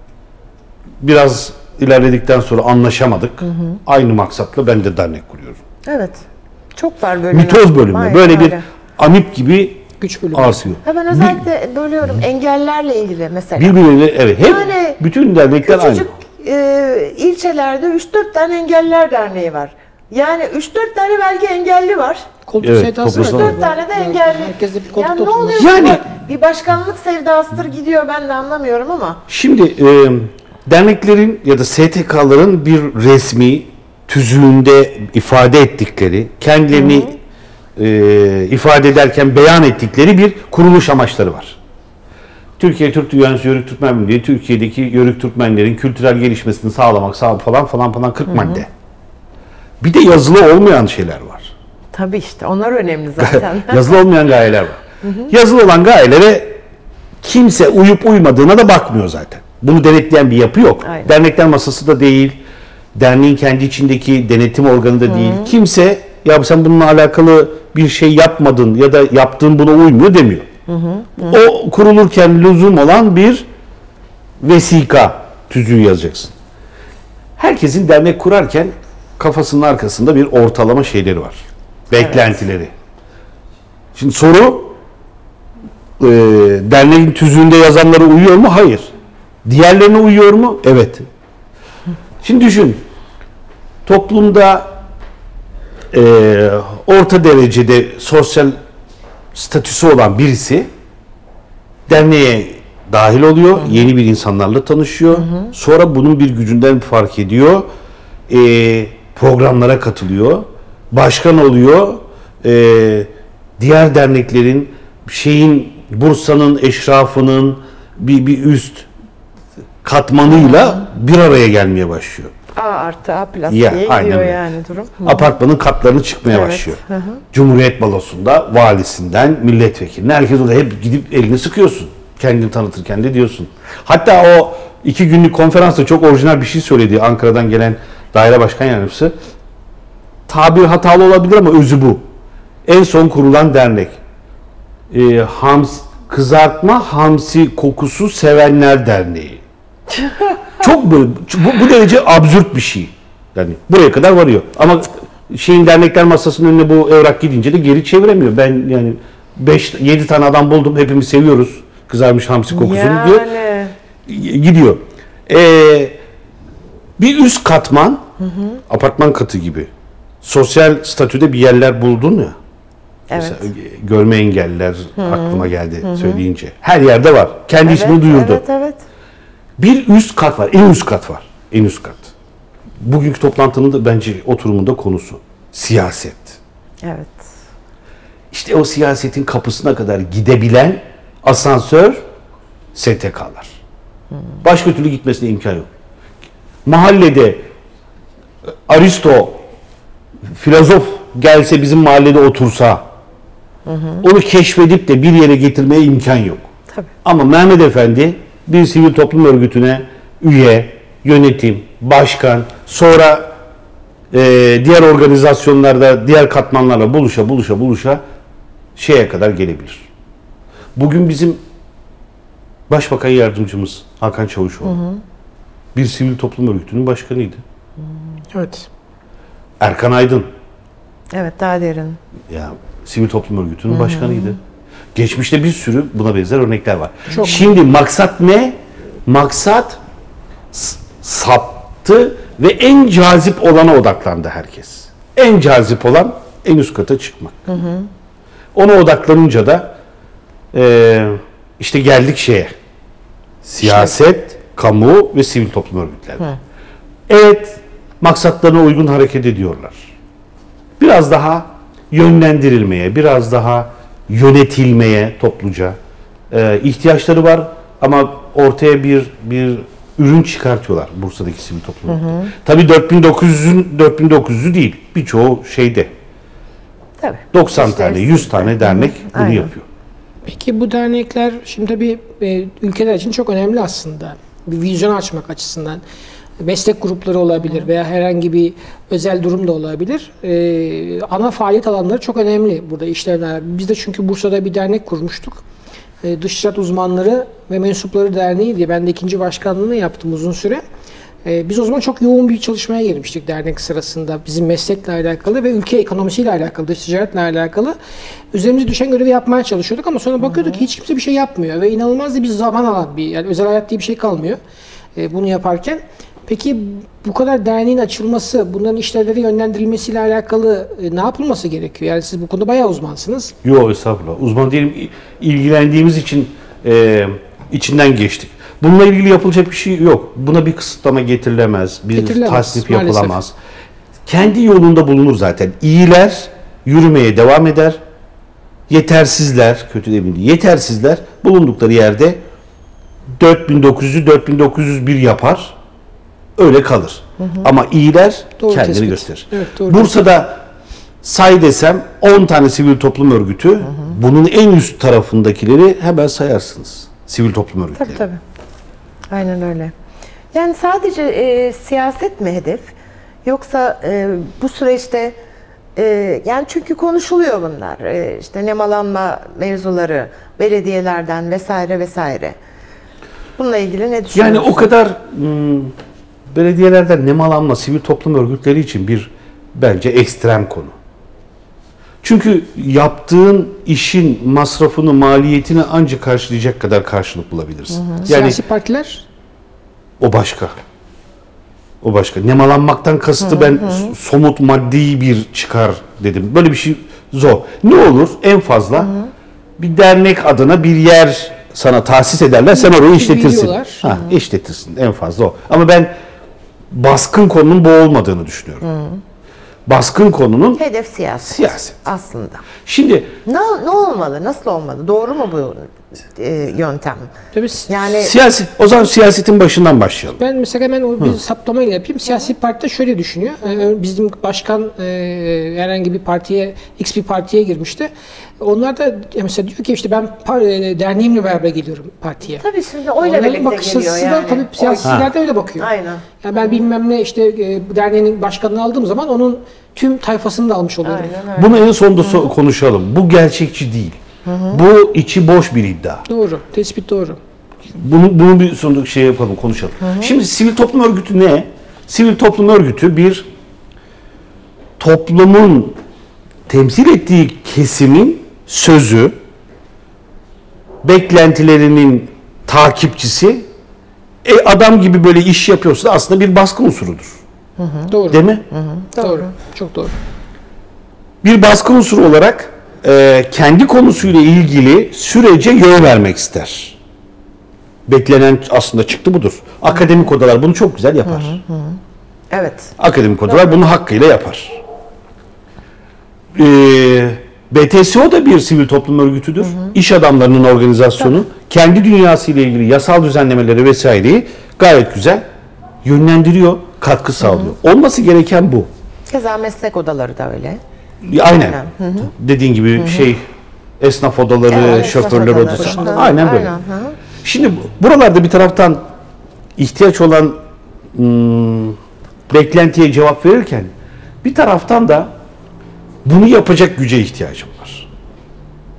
Biraz ilerledikten sonra anlaşamadık. Hı hı. Aynı maksatla ben de dernek kuruyorum. Evet. Çok var böyle. Mitoz bölümü. Aynen, böyle bir öyle. Amip gibi güç bölümü artıyor. Ha ben özellikle bir, bölüyorum. Engellerle ilgili mesela. Birbirine evet. Hep yani bütün dernekler aynı. Küçücük e, ilçelerde üç dört tane engelliler derneği var. Yani üç dört tane belki engelli var. Koltuk evet, sevdası üç dört tane de engelli. Herkeste bir koltuk yani ne oluyor? Yani bir başkanlık sevdasıdır gidiyor, ben de anlamıyorum ama. Şimdi e, derneklerin ya da S T K'ların bir resmi tüzüğünde ifade ettikleri, kendilerini e, ifade ederken beyan ettikleri bir kuruluş amaçları var. Türkiye Türk Dünyası Yörük Türkmen Birliği, Türkiye'deki Yörük Türkmenlerin kültürel gelişmesini sağlamak, sağ falan falan falan kırk madde. Bir de yazılı olmayan şeyler var. Tabii işte onlar önemli zaten. Yazılı olmayan gayeler var. Hı hı. Yazılı olan gayelere kimse uyup uymadığına da bakmıyor zaten. Bunu denetleyen bir yapı yok. Aynen. Dernekler masası da değil, derneğin kendi içindeki denetim organı da değil. Hı. Kimse ya sen bununla alakalı bir şey yapmadın ya da yaptığın buna uymuyor demiyor. Hı hı. Hı. O kurulurken lüzum olan bir vesika tüzüğü yazacaksın. Herkesin dernek kurarken kafasının arkasında bir ortalama şeyleri var. Beklentileri. Evet. Şimdi soru e, derneğin tüzüğünde yazanlara uyuyor mu? Hayır. Diğerlerine uyuyor mu? Evet. Şimdi düşün. Toplumda e, orta derecede sosyal statüsü olan birisi derneğe dahil oluyor. Hı hı. Yeni bir insanlarla tanışıyor. Hı hı. Sonra bunun bir gücünden fark ediyor. E, programlara katılıyor. Başkan oluyor. E, diğer derneklerin şeyin Bursa'nın eşrafının bir, bir üst katmanıyla hı. bir araya gelmeye başlıyor. A artı A plus ya, diye gidiyor yani durum. Hı-hı. Apartmanın katlarını çıkmaya evet. başlıyor. Hı-hı. Cumhuriyet balosunda valisinden milletvekiline herkes orada hep gidip elini sıkıyorsun. Kendini tanıtırken de diyorsun. Hatta o iki günlük konferansta çok orijinal bir şey söyledi Ankara'dan gelen daire başkan yardımcısı. Tabir hatalı olabilir ama özü bu. En son kurulan dernek. Ee, hams, kızartma hamsi kokusu sevenler derneği. Çok böyle, bu, bu derece absürt bir şey. Yani buraya kadar varıyor. Ama şeyin dernekler masasının önüne bu evrak gidince de geri çeviremiyor. Ben yani beş yedi tane adam buldum. Hepimiz seviyoruz kızarmış hamsi kokusunu yani. Diyor. Gidiyor. Ee, bir üst katman, hı hı. apartman katı gibi. Sosyal statüde bir yerler buldun ya. Evet. Mesela görme engelliler hı hı. aklıma geldi hı hı. söyleyince. Her yerde var. Kendi evet, ismini duyurdu. Evet, evet. Bir üst kat var. En üst kat var. En üst kat. Bugünkü toplantının da bence oturumunda konusu. Siyaset. Evet. İşte o siyasetin kapısına kadar gidebilen asansör S T K'lar. Hmm. Başka türlü gitmesine imkan yok. Mahallede Aristo filozof gelse bizim mahallede otursa hı hı. onu keşfedip de bir yere getirmeye imkan yok. Tabii. Ama Mehmet Efendi bir sivil toplum örgütüne üye, yönetim, başkan, sonra e, diğer organizasyonlarda, diğer katmanlarla buluşa buluşa buluşa şeye kadar gelebilir. Bugün bizim Başbakan Yardımcımız Hakan Çavuşoğlu. Hı hı. bir sivil toplum örgütünün başkanıydı. Evet. Erkan Aydın. Evet, daha derin. Ya sivil toplum örgütünün başkanıydı. Geçmişte bir sürü buna benzer örnekler var. Çok. Şimdi maksat ne? Maksat s- saptı ve en cazip olana odaklandı herkes. En cazip olan en üst kata çıkmak. Ona odaklanınca da e, işte geldik şeye. Siyaset, kamu ve sivil toplum örgütleri. Evet, maksatlarına uygun hareket ediyorlar. Biraz daha yönlendirilmeye, biraz daha yönetilmeye topluca e, ihtiyaçları var ama ortaya bir bir ürün çıkartıyorlar Bursa'daki sivil toplum örgütleri. Tabii dört bin dokuz yüzün dört bin dokuz yüzü değil. Birçoğu şeyde. Tabii. doksan İşte tane, yüz tane dernek bunu Aynen. yapıyor. Peki bu dernekler şimdi bir e, ülkeler için çok önemli aslında. Bir vizyon açmak açısından. Meslek grupları olabilir veya herhangi bir özel durum da olabilir. E, ana faaliyet alanları çok önemli burada işlevler. Biz de çünkü Bursa'da bir dernek kurmuştuk. E, Dış Ticaret Uzmanları ve Mensupları Derneği diye ben de ikinci başkanlığını yaptım uzun süre. E, biz o zaman çok yoğun bir çalışmaya girmiştik dernek sırasında. Bizim meslekle alakalı ve ülke ekonomisiyle alakalı, dış ticaretle alakalı. Üzerimize düşen görevi yapmaya çalışıyorduk ama sonra bakıyorduk ki hiç kimse bir şey yapmıyor ve inanılmaz da bir zaman alan bir, yani özel hayat diye bir şey kalmıyor e, bunu yaparken. Peki bu kadar derneğin açılması, bunların işlevleri yönlendirilmesiyle alakalı e, ne yapılması gerekiyor? Yani siz bu konuda bayağı uzmansınız. Yok estağfurullah. Uzman değilim. İ- ilgilendiğimiz için e, içinden geçtik. Bununla ilgili yapılacak bir şey yok. Buna bir kısıtlama getirilemez. Bir Getirilemez, tasnif maalesef. yapılamaz. Kendi yolunda bulunur zaten. İyiler yürümeye devam eder. Yetersizler, kötü demeyeyim, yetersizler bulundukları yerde dört bin dokuz yüzü dört bin dokuz yüz bir yapar. Öyle kalır. Ama iyiler Doğru kendini tespit. gösterir. Evet, doğru Bursa'da say desem on tane sivil toplum örgütü, bunun en üst tarafındakileri hemen sayarsınız. Sivil toplum örgütleri. Tabii tabii. Aynen öyle. Yani sadece e, siyaset mi hedef? Yoksa e, bu süreçte e, yani çünkü konuşuluyor bunlar. E, işte nemalanma mevzuları belediyelerden vesaire vesaire. Bununla ilgili ne düşünüyorsun? Yani o kadar hmm, belediyelerden nemalanma sivil toplum örgütleri için bir bence ekstrem konu. Çünkü yaptığın işin masrafını, maliyetini ancak karşılayacak kadar karşılık bulabilirsin. Yani Siyasi partiler o başka. O başka. Nemalanmaktan kasıtı ben s- somut maddi bir çıkar dedim. Böyle bir şey zor. Ne olur en fazla bir dernek adına bir yer sana tahsis ederler. Sen orayı işletirsin. Biliyorlar. Ha, işletirsin en fazla o. Ama ben baskın konunun bu olmadığını düşünüyorum. Baskın konunun hedef siyaset. siyaset. Aslında. Şimdi Ne, ne olmalı? Nasıl olmalı? Doğru mu bu e, yöntem? tabii Yani siyaset, o zaman siyasetin başından başlayalım. ben mesela hemen o bir saptamayla yapayım. Siyasi parti de şöyle düşünüyor. Ee, bizim başkan e, herhangi bir partiye, X bir partiye girmişti. Onlar da mesela diyor ki işte ben par- e, derneğimle beraber geliyorum partiye. tabii şimdi oyla Onların birlikte bakış geliyor açısı da yani. tabii siyasiler de öyle bakıyor. Aynen. Yani ben bilmem ne işte e, bu derneğin başkanını aldığım zaman onun tüm tayfasını da almış oluyorum. Aynen öyle. Bunu en sonunda so- konuşalım. Bu gerçekçi değil. Bu içi boş bir iddia. Doğru. Tespit doğru. Bunu, bunu bir sonunda şey yapalım, konuşalım. Şimdi sivil toplum örgütü ne? Sivil toplum örgütü bir toplumun temsil ettiği kesimin sözü, beklentilerinin takipçisi, e, adam gibi böyle iş yapıyorsa da aslında bir baskı unsurudur. Doğru. Değil mi? Doğru. Çok doğru. Bir baskı unsuru olarak e, kendi konusuyla ilgili sürece yön vermek ister. Beklenen aslında çıktı budur. Akademik odalar bunu çok güzel yapar. Evet. Akademik odalar bunu hakkıyla yapar. Ee, B T S O da bir sivil toplum örgütüdür. İş adamlarının organizasyonu. Kendi dünyasıyla ilgili yasal düzenlemeleri vesaireyi gayet güzel yönlendiriyor, katkı sağlıyor. Olması gereken bu. Keza meslek odaları da öyle. Aynen. Dediğin gibi şey esnaf odaları, Evet, şoförler esnaf odası. odaları. Aynen böyle. Aynen, hı. Şimdi bu- buralarda bir taraftan ihtiyaç olan hmm, beklentiye cevap verirken bir taraftan da bunu yapacak güce ihtiyacım var.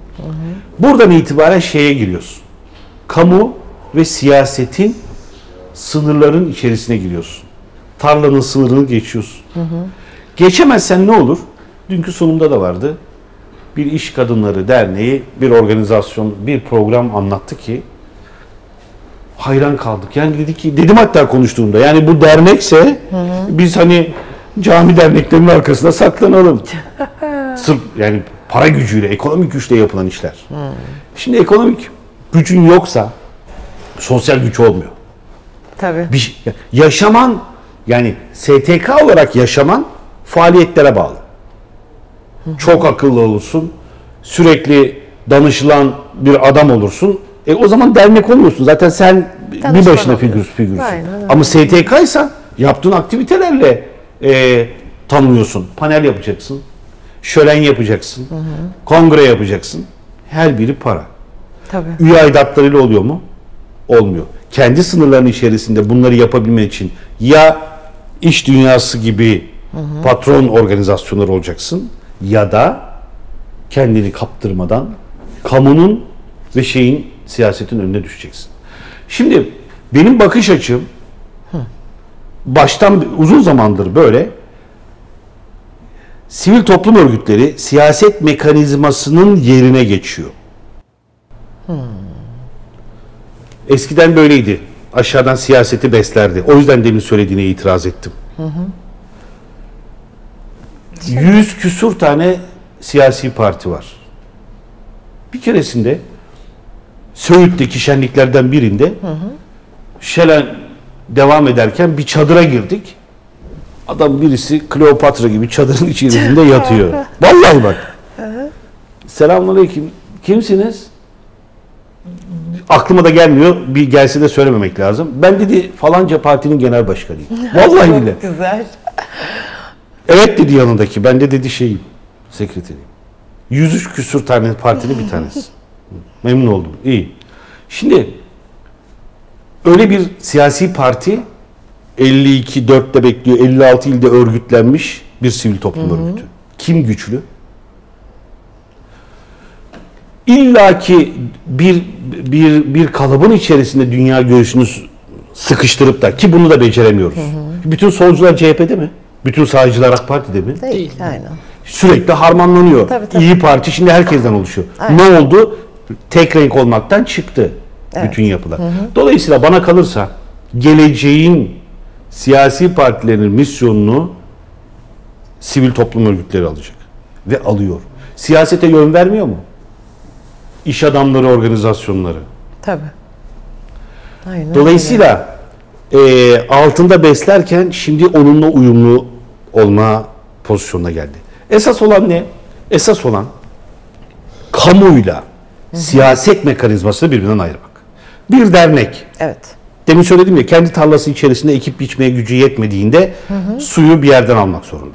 Buradan itibaren şeye giriyorsun. Kamu ve siyasetin sınırların içerisine giriyorsun. Tarlanın sınırını geçiyorsun. Hı hı. Geçemezsen ne olur? Dünkü sunumda da vardı. Bir İş Kadınları Derneği bir organizasyon, bir program anlattı ki hayran kaldık. Yani dedi ki, dedim hatta konuştuğumda, yani bu dernekse hı hı. biz hani cami derneklerinin arkasında saklanalım. Sırf yani para gücüyle, ekonomik güçle yapılan işler. Hı. Şimdi ekonomik gücün yoksa sosyal güç olmuyor. Tabii. Bir, yaşaman, yani S T K olarak yaşaman faaliyetlere bağlı. Hı hı. Çok akıllı olursun, sürekli danışılan bir adam olursun. E o zaman dernek olmuyorsun. Zaten sen Danışman bir başına figür, figürsün. Aynen, ama S T K'ysa yaptığın aktivitelerle e, tanınıyorsun. Panel yapacaksın, şölen yapacaksın, hı hı. kongre yapacaksın. Her biri para. Tabii. Üye aidatlarıyla oluyor mu? Olmuyor. Kendi sınırlarının içerisinde bunları yapabilmek için ya iş dünyası gibi hı hı. patron organizasyonları olacaksın ya da kendini kaptırmadan kamunun ve şeyin, siyasetin önüne düşeceksin. Şimdi benim bakış açım hı. baştan uzun zamandır böyle, sivil toplum örgütleri siyaset mekanizmasının yerine geçiyor. Hmm. Eskiden böyleydi. Aşağıdan siyaseti beslerdi. O yüzden demin söylediğine itiraz ettim. Hı hı. Yüz küsur tane siyasi parti var. Bir keresinde Söğüt'teki şenliklerden birinde hı hı. şelen devam ederken bir çadıra girdik. Adam birisi Kleopatra gibi çadırın içerisinde yatıyor. Vallahi bak. Selamünaleyküm. Kimsiniz? Aklıma da gelmiyor. Bir gelse de söylememek lazım. Ben dedi falanca partinin genel başkanıyım. Vallahi bile. Çok güzel. Evet dedi yanındaki. Ben de dedi şeyim. Sekreteriyim. Yüz üç küsur tane partinin bir tanesi. Memnun oldum. İyi. Şimdi öyle bir siyasi parti elli iki dörtte bekliyor. elli altı ilde örgütlenmiş bir sivil toplum hı hı. örgütü. Kim güçlü? İlla ki bir bir bir kalıbın içerisinde dünya göğsünü sıkıştırıp da, ki bunu da beceremiyoruz. Hı hı. Bütün solcular C H P'de mi? Bütün sağcılar AK Parti'de mi? Değil. Aynen. Sürekli harmanlanıyor. Tabii, tabii. İyi Parti şimdi herkesten oluşuyor. Aynen. Ne oldu? Tek renk olmaktan çıktı evet. bütün yapılar. Hı hı. Dolayısıyla bana kalırsa geleceğin siyasi partilerin misyonunu sivil toplum örgütleri alacak. Ve alıyor. Siyasete yön vermiyor mu? İş adamları organizasyonları. Tabii. Aynen. Dolayısıyla e, altında beslerken şimdi onunla uyumlu olma pozisyonuna geldi. Esas olan ne? Esas olan kamuyla hı hı. siyaset mekanizmasını birbirinden ayırmak. Bir dernek. Evet. Demin söyledim ya, kendi tarlası içerisinde ekip biçmeye gücü yetmediğinde hı hı. suyu bir yerden almak zorunda.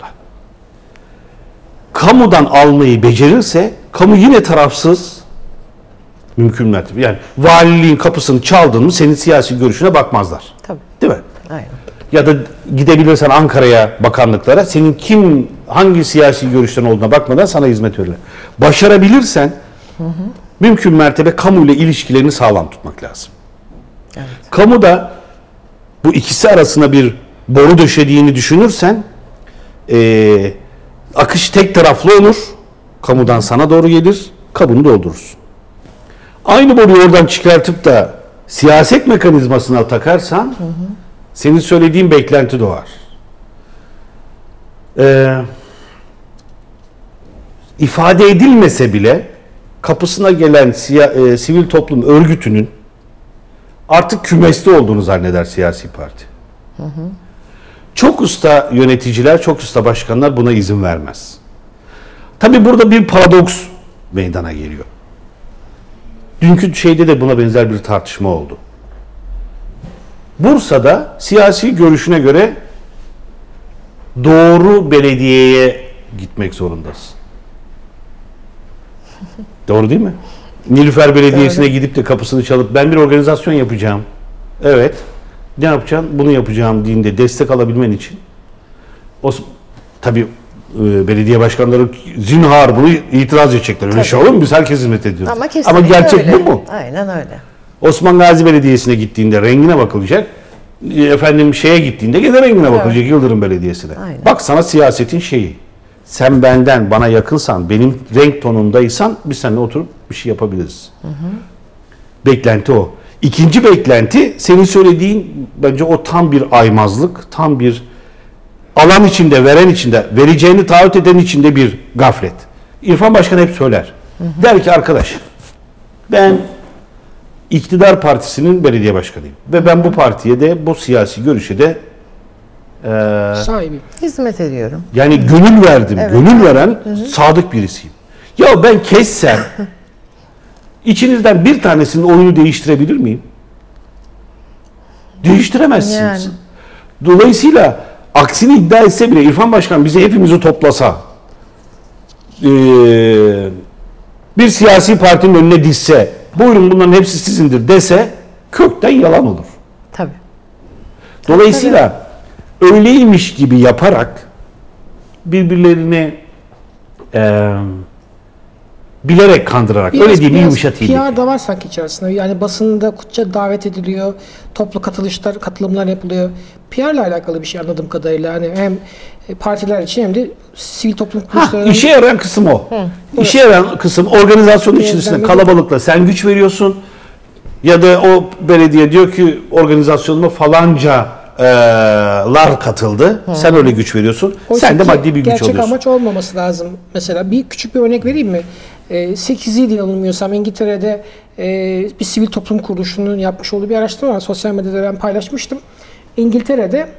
Kamudan almayı becerirse kamu yine tarafsız, mümkün mertebe. Yani valiliğin kapısını çaldın mı senin siyasi görüşüne bakmazlar. Tabii. Değil mi? Aynen. Ya da gidebilirsen Ankara'ya, bakanlıklara, senin kim, hangi siyasi görüşten olduğuna bakmadan sana hizmet verirler. Başarabilirsen hı hı. mümkün mertebe kamuyla ilişkilerini sağlam tutmak lazım. Evet. Kamu da bu ikisi arasında bir boru döşediğini düşünürsen e, akış tek taraflı olur. Kamudan sana doğru gelir, kabını doldurursun. Aynı boruyu oradan çıkartıp da siyaset mekanizmasına takarsan hı hı. senin söylediğin beklenti doğar. Ee, ifade edilmese bile kapısına gelen siya, e, sivil toplum örgütünün artık kümeste olduğunu zanneder siyasi parti. Hı hı. Çok usta yöneticiler, çok usta başkanlar buna izin vermez. Tabii burada bir paradoks meydana geliyor. Dünkü şeyde de buna benzer bir tartışma oldu. Bursa'da siyasi görüşüne göre doğru belediyeye gitmek zorundasın. Doğru değil mi? Nilüfer Belediyesi'ne doğru. Gidip de kapısını çalıp ben bir organizasyon yapacağım. Evet. Ne yapacaksın? Bunu yapacağım deyince destek alabilmen için. O tabii e, belediye başkanları zinhar bunu itiraz edecekler. Öyle tabii. Şey olur mu? Biz herkes hizmet ediyoruz. Ama, Ama gerçek öyle. Bu mu? Aynen öyle. Osman Gazi Belediyesi'ne gittiğinde rengine bakılacak. efendim şeye gittiğinde gene rengine bakacak, Evet. Yıldırım Belediyesi'ne. Aynen. Bak sana siyasetin şeyi. Sen benden, bana yakınsan, benim renk tonundaysan biz seninle oturup bir şey yapabiliriz. Hı hı. Beklenti o. İkinci beklenti, senin söylediğin bence o tam bir aymazlık, tam bir alan içinde, veren içinde, vereceğini taahhüt eden içinde bir gaflet. İrfan Başkan hep söyler. Hı hı. Der ki arkadaş, ben iktidar partisinin belediye başkanıyım. Ve ben bu partiye de, bu siyasi görüşe de e, Sahibim. Hizmet ediyorum. yani gönül verdim. Evet. Gönül veren hı hı. sadık birisiyim. Ya ben kessem içinizden bir tanesinin oyunu değiştirebilir miyim? Değiştiremezsiniz. Yani. Dolayısıyla aksini iddia etse bile İrfan Başkan bizi hepimizi toplasa ee, bir siyasi partinin önüne dizse buyurun bunların hepsi sizindir dese kökten yalan olur. Tabii. Dolayısıyla Tabii. öyleymiş gibi yaparak birbirlerini e, bilerek kandırarak, Biraz, öyle değil mi, biraz yumuşatayım. P R da var sanki içerisinde. Yani basında kutça davet ediliyor, toplu katılışlar, katılımlar yapılıyor. P R ile alakalı bir şey anladığım kadarıyla. Yani hem partiler için hem de sivil toplum kuruluşlarının... İşe yarayan kısım o. Hı. İşe yarayan kısım organizasyonun içerisinde kalabalıkla sen güç veriyorsun ya da o belediye diyor ki organizasyonuma falanca e, lar katıldı. Hı. Sen öyle güç veriyorsun. Oysa sen de maddi bir güç gerçek oluyorsun. amaç olmaması lazım. Mesela bir küçük bir örnek vereyim mi? sekiz yıl yanılmıyorsam İngiltere'de e, bir sivil toplum kuruluşunun yapmış olduğu bir araştırma var. Sosyal medyada ben paylaşmıştım. İngiltere'de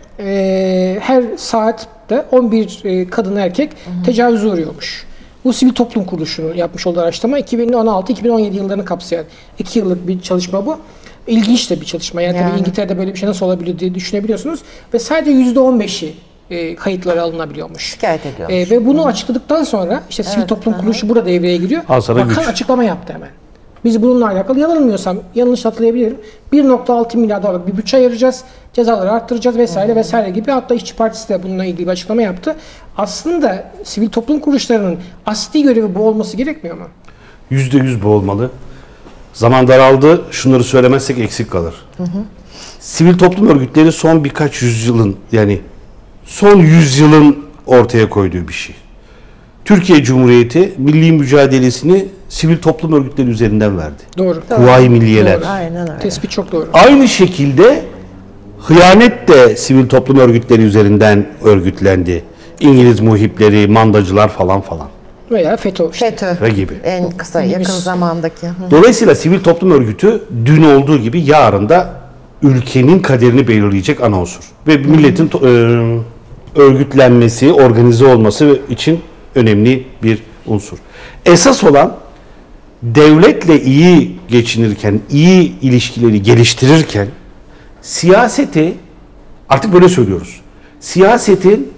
e, her saatte on bir e, kadın erkek tecavüze uğruyormuş. Bu sivil toplum kuruluşunun yapmış olduğu araştırma iki bin on altı iki bin on yedi yıllarını kapsayan iki yıllık bir çalışma bu. İlginç de bir çalışma. Yani, yani. Tabii İngiltere'de böyle bir şey nasıl olabilir diye düşünebiliyorsunuz. Ve sadece yüzde on beşi E, kayıtları alınabiliyormuş. Şikayet ediyormuş. E, ve bunu Hı. açıkladıktan sonra işte sivil evet, toplum kuruluşu hı. burada devreye giriyor. Bakan güç. açıklama yaptı hemen. Biz bununla alakalı yanılmıyorsam, yanlış hatırlayabilirim. bir nokta altı milyar dolarlık bir bütçe ayıracağız. Cezaları arttıracağız vesaire hı. vesaire gibi. Hatta İşçi Partisi de bununla ilgili bir açıklama yaptı. Aslında sivil toplum kuruluşlarının asli görevi bu olması gerekmiyor mu? Yüzde yüz bu olmalı. Zaman daraldı. Şunları söylemezsek eksik kalır. Hı hı. Sivil toplum örgütleri son birkaç yüzyılın yani son yüzyılın ortaya koyduğu bir şey. Türkiye Cumhuriyeti milli mücadelesini sivil toplum örgütleri üzerinden verdi. Doğru. Kuvayi Milliyeler. Doğru. Aynen öyle. Tespit çok doğru. Aynı şekilde hıyanet de sivil toplum örgütleri üzerinden örgütlendi. İngiliz muhipleri, mandacılar falan falan. Veya FETÖ. İşte. FETÖ. Ve gibi. En kısa, yakın zamandaki. Dolayısıyla sivil toplum örgütü dün olduğu gibi yarın da ülkenin kaderini belirleyecek ana unsur. Ve milletin e, örgütlenmesi, organize olması için önemli bir unsur. Esas olan devletle iyi geçinirken, iyi ilişkileri geliştirirken siyaseti, artık böyle söylüyoruz, siyasetin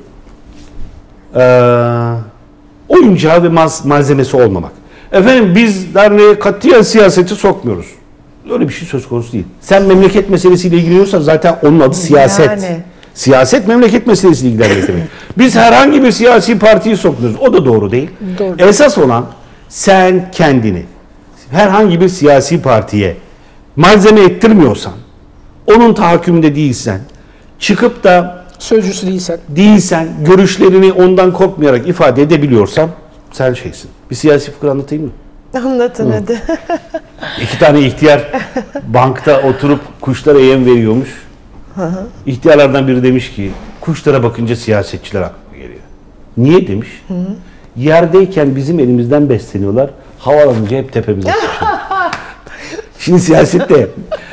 e, oyuncağı ve maz, malzemesi olmamak. Efendim biz derneğe katiyen siyaseti sokmuyoruz. Öyle bir şey söz konusu değil. Sen memleket meselesiyle ilgileniyorsan zaten onun adı siyaset. Yani. Siyaset memleket meselesiyle ilgilenmek demek. Biz herhangi bir siyasi partiyi sokmuyoruz. O da doğru değil. Doğru. Esas olan sen kendini herhangi bir siyasi partiye malzeme ettirmiyorsan, onun tahakkümünde değilsen, çıkıp da sözcüsü değilsen, değilsen, görüşlerini ondan korkmayarak ifade edebiliyorsan sen şeysin. Bir siyasi fıkra anlatayım mı? Anlatın hadi. İki tane ihtiyar bankta oturup kuşlara yem veriyormuş. İhtiyarlardan biri demiş ki kuşlara bakınca siyasetçiler aklıma geliyor. Niye demiş? Hı hı. Yerdeyken bizim elimizden besleniyorlar. Havalanınca hep tepemize sıçıyor. Şimdi siyasette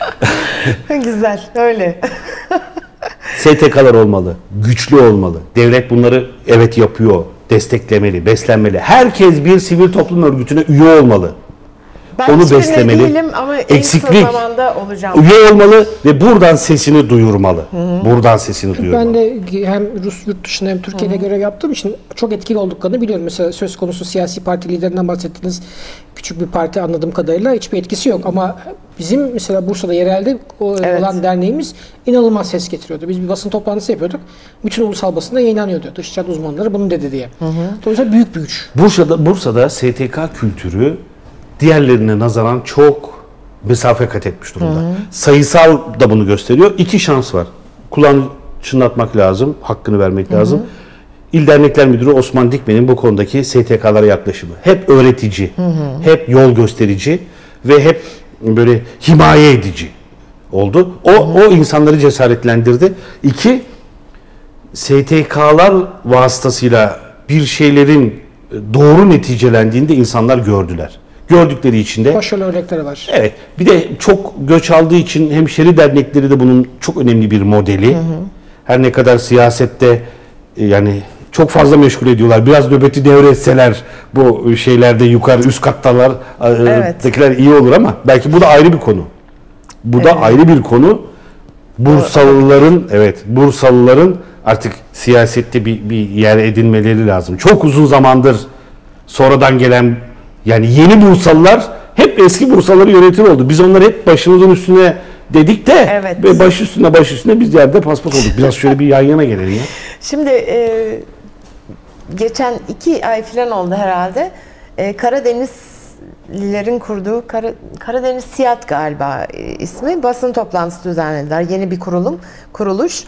güzel öyle. S T K'lar olmalı, güçlü olmalı. Devlet bunları evet yapıyor, desteklemeli, beslenmeli. Herkes bir sivil toplum örgütüne üye olmalı. Ben onu beslemeli. Değilim ama eksiklik zamanda olacağım. Üye olmalı ve buradan sesini duyurmalı. Hı-hı. Buradan sesini duyurmalı. Ben de hem Rus yurt dışında hem Türkiye'de Hı-hı. görev yaptığım için çok etkili olduklarını biliyorum. Mesela söz konusu siyasi parti liderinden bahsettiğiniz küçük bir parti anladığım kadarıyla hiçbir etkisi yok. Ama bizim mesela Bursa'da yerelde evet. olan derneğimiz inanılmaz ses getiriyordu. Biz bir basın toplantısı yapıyorduk. Bütün ulusal basında yayınlanıyordu. Dışişleri uzmanları bunu dedi diye. Hı-hı. Dolayısıyla büyük bir güç. Bursa'da, Bursa'da S T K kültürü diğerlerine nazaran çok mesafe kat etmiş durumda. Hı hı. Sayısal da bunu gösteriyor. İki şans var. kulağını çınlatmak lazım, hakkını vermek lazım. Hı hı. İl Dernekler Müdürü Osman Dikmen'in bu konudaki S T K'lara yaklaşımı hep öğretici, hı hı. hep yol gösterici ve hep böyle himaye edici oldu. O, hı hı. o insanları cesaretlendirdi. İki, S T K'lar vasıtasıyla bir şeylerin doğru neticelendiğinde insanlar gördüler. Gördükleri için de... Başarılı örnekleri var. Evet. Bir de çok göç aldığı için hemşeri dernekleri de bunun çok önemli bir modeli. Hı hı. Her ne kadar siyasette yani çok fazla meşgul ediyorlar. Biraz nöbeti devretseler bu şeylerde yukarı üst kattalar evet. dakiler iyi olur ama belki bu da ayrı bir konu. Bu evet. da ayrı bir konu. Bursalıların evet Bursalıların artık siyasette bir, bir yer edinmeleri lazım. Çok uzun zamandır sonradan gelen yani yeni Bursalılar hep eski Bursalıları yönetir oldu. Biz onları hep başımızın üstüne dedik de evet. ve baş üstüne baş üstüne biz yerde paspas olduk. Biraz şöyle bir yan yana gelelim ya. Şimdi e, geçen iki ay falan oldu herhalde. E, Karadenizlilerin kurduğu Kara, Karadeniz Siyat galiba e, ismi basın toplantısı düzenlediler. Yeni bir kurulum, kuruluş.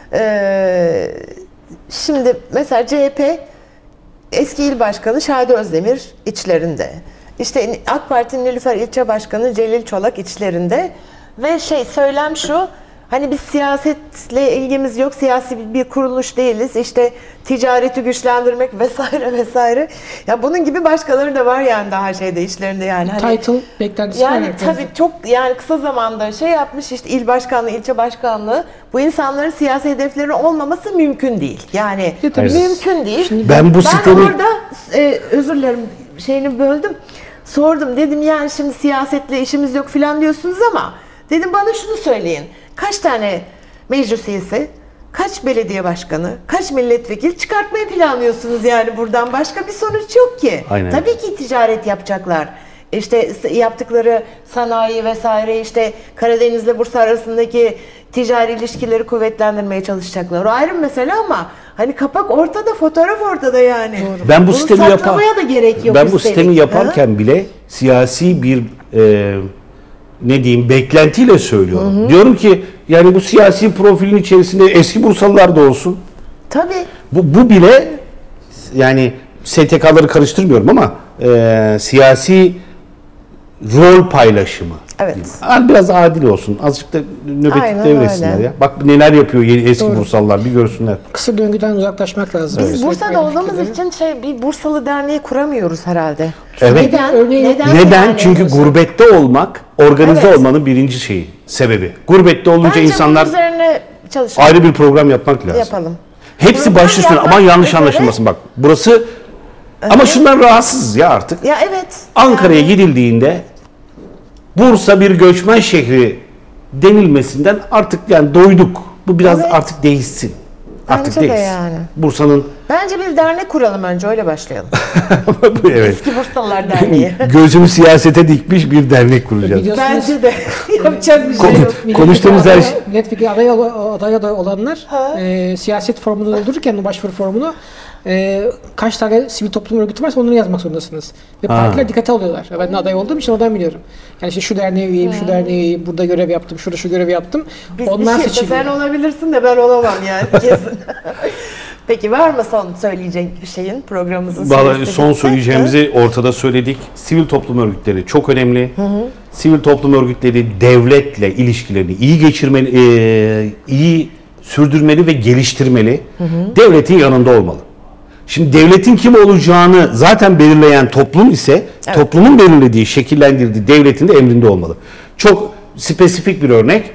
E, şimdi mesela C H P eski il başkanı Şadi Özdemir içlerinde. İşte AK Parti'nin Nilüfer ilçe başkanı Celil Çolak içlerinde. Ve şey söylem şu, hani biz siyasetle ilgimiz yok, siyasi bir kuruluş değiliz, işte ticareti güçlendirmek vesaire vesaire. Ya bunun gibi başkaları da var yani daha şeyde işlerinde yani. Hani, title beklentisi yani var. Tabii çok yani kısa zamanda şey yapmış işte il başkanlığı, ilçe başkanlığı. Bu insanların siyasi hedefleri olmaması mümkün değil. Yani ya, mümkün değil. Şimdi ben bu ben sistemi... orada e, özür dilerim şeyini böldüm. Sordum dedim yani şimdi siyasetle işimiz yok falan diyorsunuz ama dedim bana şunu söyleyin. Kaç tane meclis üyesi, kaç belediye başkanı, kaç milletvekili çıkartmayı planlıyorsunuz yani buradan? Başka bir sonuç yok ki. Aynen. Tabii ki ticaret yapacaklar. İşte yaptıkları sanayi vesaire işte Karadeniz'le Bursa arasındaki ticari ilişkileri kuvvetlendirmeye çalışacaklar. O ayrı bir mesele ama hani kapak ortada, fotoğraf ortada yani. Doğru. Ben bu Bunu sistemi yapan da gerek yok. Ben bu üstelik. sistemi yaparken ha? bile siyasi bir e, ne diyeyim beklentiyle söylüyorum. Hı hı. Diyorum ki yani bu siyasi profilin içerisinde eski Bursalılar da olsun. Tabii. Bu, bu bile yani S T K'ları karıştırmıyorum ama e, siyasi rol paylaşımı. Evet. Yani biraz adil olsun. Azıcık da nöbetlik devretsinler ya. Bak neler yapıyor yeni eski Doğru. Bursalılar bir görsünler. Kısa döngüden uzaklaşmak lazım. Biz evet. Bursa'da olduğumuz için şey bir Bursalı derneği kuramıyoruz herhalde. Evet. Neden? Örneğin, neden? Neden? Yani? Çünkü gurbette olmak organize evet. olmanın birinci şeyi, sebebi. Gurbette olunca Bence insanlar üzerine çalışalım. Ayrı bir program yapmak lazım. Yapalım. Hepsi baş üstüne ama yanlış üzere. anlaşılmasın bak. Burası evet. ama şundan rahatsızız ya artık. Ya evet. Ankara'ya yani. gidildiğinde Bursa bir göçmen şehri denilmesinden artık yani doyduk. Bu biraz evet. artık değişsin. Artık Bence de yani. Bursa'nın Bence bir dernek kuralım önce öyle başlayalım. evet. Eski Bursalılar Derneği. Gözümü siyasete dikmiş bir dernek kuracağız. Bence de. Yapacak bir şey yok. Konuştuğumuz her şey. Milletvekili aday, aday aday olanlar e, siyaset formunu doldururken başvuru formunu e, kaç tane sivil toplum örgütü varsa onları yazmak zorundasınız. Ve ha. partiler dikkate alıyorlar. Ben de aday olduğum için oradan biliyorum. Yani işte şu derneğe üyeyim, hmm. şu derneğe üyeyim, burada görev yaptım, şurada şu görevi yaptım. Biz onlar seçiliyor. Sen olabilirsin de ben olamam yani kesin. Peki var mı son söyleyecek bir şeyin programımızın? Vallahi son söyleyeceğimizi ortada söyledik. Sivil toplum örgütleri çok önemli. Hı hı. Sivil toplum örgütleri devletle ilişkilerini iyi geçirmeli, e, iyi sürdürmeli ve geliştirmeli. Hı hı. Devletin yanında olmalı. Şimdi devletin kim olacağını zaten belirleyen toplum ise evet. toplumun belirlediği, şekillendirdiği devletin de emrinde olmalı. Çok spesifik bir örnek.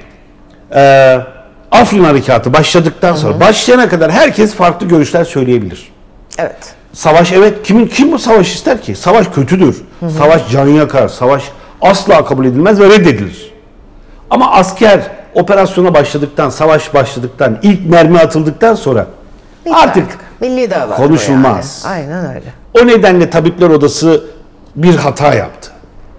Ee, Afrin Harekatı başladıktan sonra Hı-hı. başlayana kadar herkes farklı görüşler söyleyebilir. Evet. Savaş evet kimin kim bu savaş ister ki? Savaş kötüdür. Hı-hı. Savaş can yakar. Savaş asla kabul edilmez ve reddedilir. Ama asker operasyona başladıktan, savaş başladıktan, ilk mermi atıldıktan sonra Milli artık milli dava konuşulmaz. Yani. Aynen öyle. O nedenle Tabipler Odası bir hata yaptı.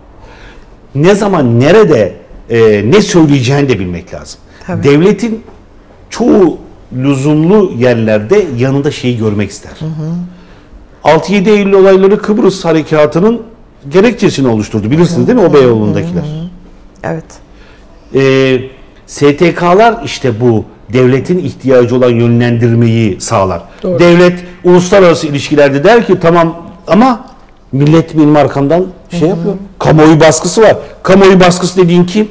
Ne zaman, nerede, e, ne söyleyeceğini de bilmek lazım. Tabii. Devletin çoğu lüzumlu yerlerde yanında şeyi görmek ister. Hı hı. altı yedi Eylül olayları Kıbrıs Harekatı'nın gerekçesini oluşturdu. Bilirsiniz değil mi? O Beyoğlu'ndakiler. Evet. E, S T K'lar işte bu devletin ihtiyacı olan yönlendirmeyi sağlar. Doğru. Devlet uluslararası ilişkilerde der ki tamam ama millet benim arkamdan şey Hı-hı. yapıyor. Kamuoyu baskısı var. Kamuoyu baskısı dediğin kim?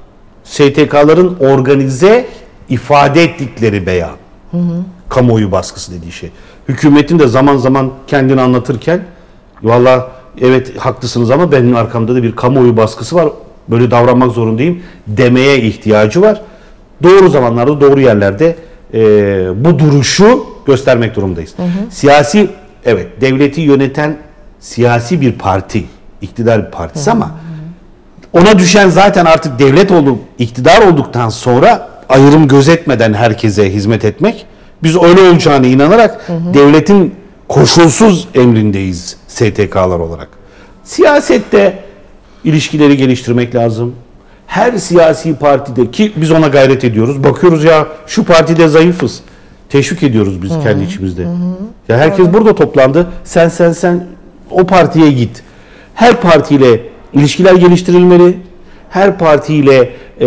S T K'ların organize ifade ettikleri beyan. Hı-hı. Kamuoyu baskısı dediği şey. Hükümetin de zaman zaman kendini anlatırken valla evet haklısınız ama benim arkamda da bir kamuoyu baskısı var. Böyle davranmak zorundayım demeye ihtiyacı var. Doğru zamanlarda, doğru yerlerde e, bu duruşu göstermek durumundayız. Hı hı. Siyasi, evet devleti yöneten siyasi bir parti, iktidar bir partisi hı hı. ama ona düşen zaten artık devlet olup iktidar olduktan sonra ayrım gözetmeden herkese hizmet etmek. Biz öyle olacağına inanarak hı hı. devletin koşulsuz emrindeyiz S T K'lar olarak. Siyasette ilişkileri geliştirmek lazım. Her siyasi partide ki biz ona gayret ediyoruz. Bakıyoruz ya şu partide zayıfız. Teşvik ediyoruz biz hı-hı. kendi içimizde. Hı-hı. Ya herkes Doğru. burada toplandı. Sen sen sen o partiye git. Her partiyle ilişkiler geliştirilmeli. Her partiyle e,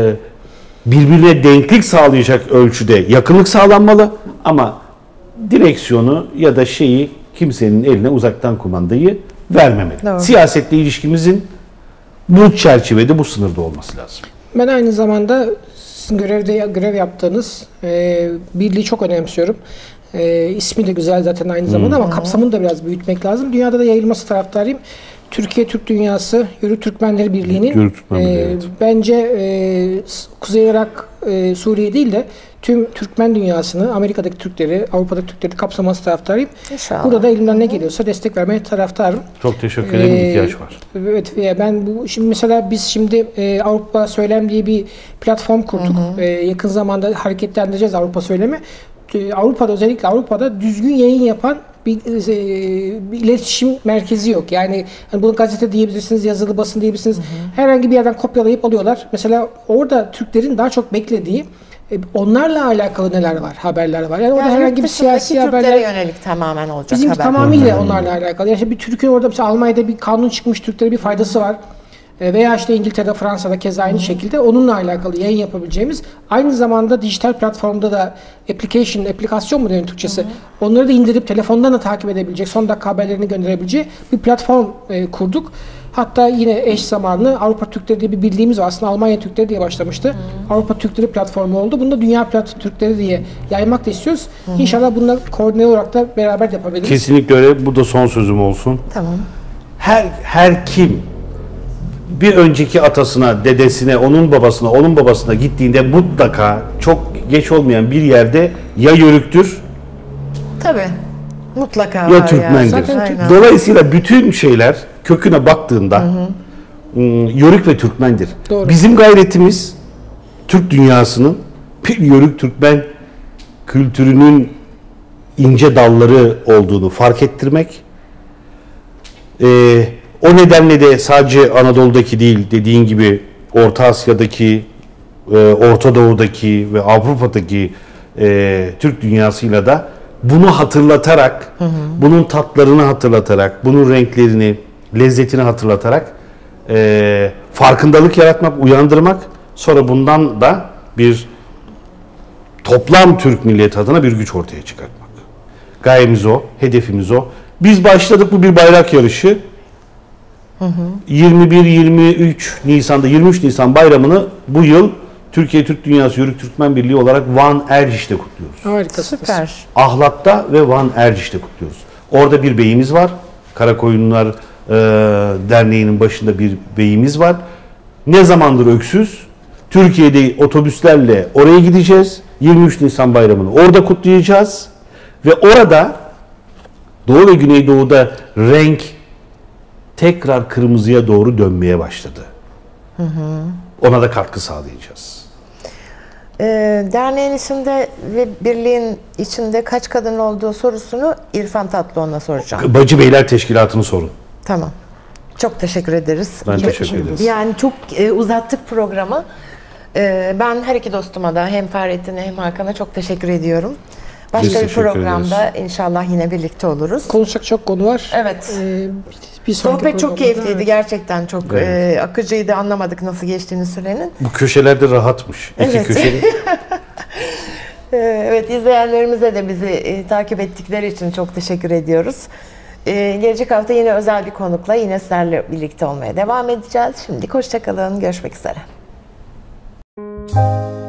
birbirine denklik sağlayacak ölçüde yakınlık sağlanmalı. Ama direksiyonu ya da şeyi kimsenin eline uzaktan kumandayı vermemeli. Doğru. Siyasetle ilişkimizin bu çerçevede, bu sınırda olması lazım. Ben aynı zamanda sizin görevde görev yaptığınız e, birliği çok önemsiyorum. E, ismi de güzel zaten aynı zamanda hmm. ama kapsamını da biraz büyütmek lazım. Dünyada da yayılması taraftarıyım. Türkiye Türk Dünyası Yörük Türkmenleri Birliği'nin Yörük Türkmenleri, e, evet. bence e, Kuzey Irak, e, Suriye değil de tüm Türkmen dünyasını, Amerika'daki Türkleri, Avrupa'daki Türkleri kapsaması taraftarıyım. İnşallah. Burada da elimden ne geliyorsa destek vermeye taraftarım. Çok teşekkür ederim. Ee, ihtiyaç var. Evet. Ben bu şimdi mesela biz şimdi e, Avrupa Söylem diye bir platform kurduk. Hı hı. E, yakın zamanda hareketlendireceğiz Avrupa Söylemi. E, Avrupa'da özellikle Avrupa'da düzgün yayın yapan bir, e, bir iletişim merkezi yok. Yani hani bunu gazete diyebilirsiniz, yazılı basın diyebilirsiniz. Hı hı. Herhangi bir yerden kopyalayıp alıyorlar. Mesela orada Türklerin daha çok beklediği onlarla alakalı neler var, haberler var. Yani, yani orada herhangi bir siyasi haberler yönelik tamamen olacak bizim haber. tamamıyla onlarla alakalı. Yani işte bir Türkiye orada mesela Almanya'da bir kanun çıkmış, Türklere bir faydası var. E, veya işte İngiltere'de, Fransa'da keza aynı Hı. şekilde onunla alakalı yayın yapabileceğimiz, aynı zamanda dijital platformda da application, aplikasyon mu diyor Türkçesi? Hı. Onları da indirip telefondan da takip edebilecek, son dakika haberlerini gönderebileceği bir platform e, kurduk. Hatta yine eş zamanlı Avrupa Türkleri diye bir bildiğimiz var. Aslında Almanya Türkleri diye başlamıştı. Hı. Avrupa Türkleri platformu oldu. Bunu da Dünya Türkleri diye yaymak da istiyoruz. Hı. İnşallah bununla koordine olarak da beraber yapabiliriz. Kesinlikle öyle. Bu da son sözüm olsun. Tamam. Her her kim bir önceki atasına, dedesine, onun babasına, onun babasına gittiğinde mutlaka çok geç olmayan bir yerde ya Yörüktür. Tabii. Mutlaka ya var Türkmendir. Ya. Dolayısıyla bütün şeyler köküne baktığında hı hı. Yörük ve Türkmendir. Doğru. Bizim gayretimiz Türk dünyasının bir Yörük Türkmen kültürünün ince dalları olduğunu fark ettirmek. Ee, o nedenle de sadece Anadolu'daki değil, dediğin gibi Orta Asya'daki, e, Orta Doğu'daki ve Avrupa'daki e, Türk dünyasıyla da bunu hatırlatarak, hı hı. bunun tatlarını hatırlatarak, bunun renklerini, lezzetini hatırlatarak e, farkındalık yaratmak, uyandırmak, sonra bundan da bir toplam Türk milleti adına bir güç ortaya çıkartmak. Gayemiz o, hedefimiz o. Biz başladık, bu bir bayrak yarışı. Hı hı. yirmi bir yirmi üç Nisan'da, yirmi üç Nisan bayramını bu yıl Türkiye Türk Dünyası Yörük Türkmen Birliği olarak Van Erciş'te kutluyoruz. Harika, süper. Ahlat'ta ve Van Erciş'te kutluyoruz. Orada bir beyimiz var. Karakoyunlular e, Derneği'nin başında bir beyimiz var. Ne zamandır öksüz? Türkiye'de otobüslerle oraya gideceğiz. yirmi üç Nisan bayramını orada kutlayacağız. Ve orada Doğu ve Güneydoğu'da renk tekrar kırmızıya doğru dönmeye başladı. Hı hı. Ona da katkı sağlayacağız. E, derneğin içinde ve birliğin içinde kaç kadın olduğu sorusunu İrfan Tatlıoğlu'na soracağım. Bacı Beyler Teşkilatı'nı sorun. Tamam. Çok teşekkür ederiz. Ben teşekkür ederiz. Yani çok e, uzattık programı. E, ben her iki dostuma da hem Fahrettin'e hem Hakan'a çok teşekkür ediyorum. Başka Biz bir programda ederiz. İnşallah yine birlikte oluruz. Konuşacak çok konu var. Evet. Ee, bir sohbet çok keyifliydi. Evet. Gerçekten çok evet. e, akıcıydı. Anlamadık nasıl geçtiğini sürenin. Bu köşelerde rahatmış. Evet. İki köşeli. Evet, izleyenlerimize de bizi e, takip ettikleri için çok teşekkür ediyoruz. E, gelecek hafta yine özel bir konukla yine sizlerle birlikte olmaya devam edeceğiz. Şimdilik hoşça kalın, görüşmek üzere.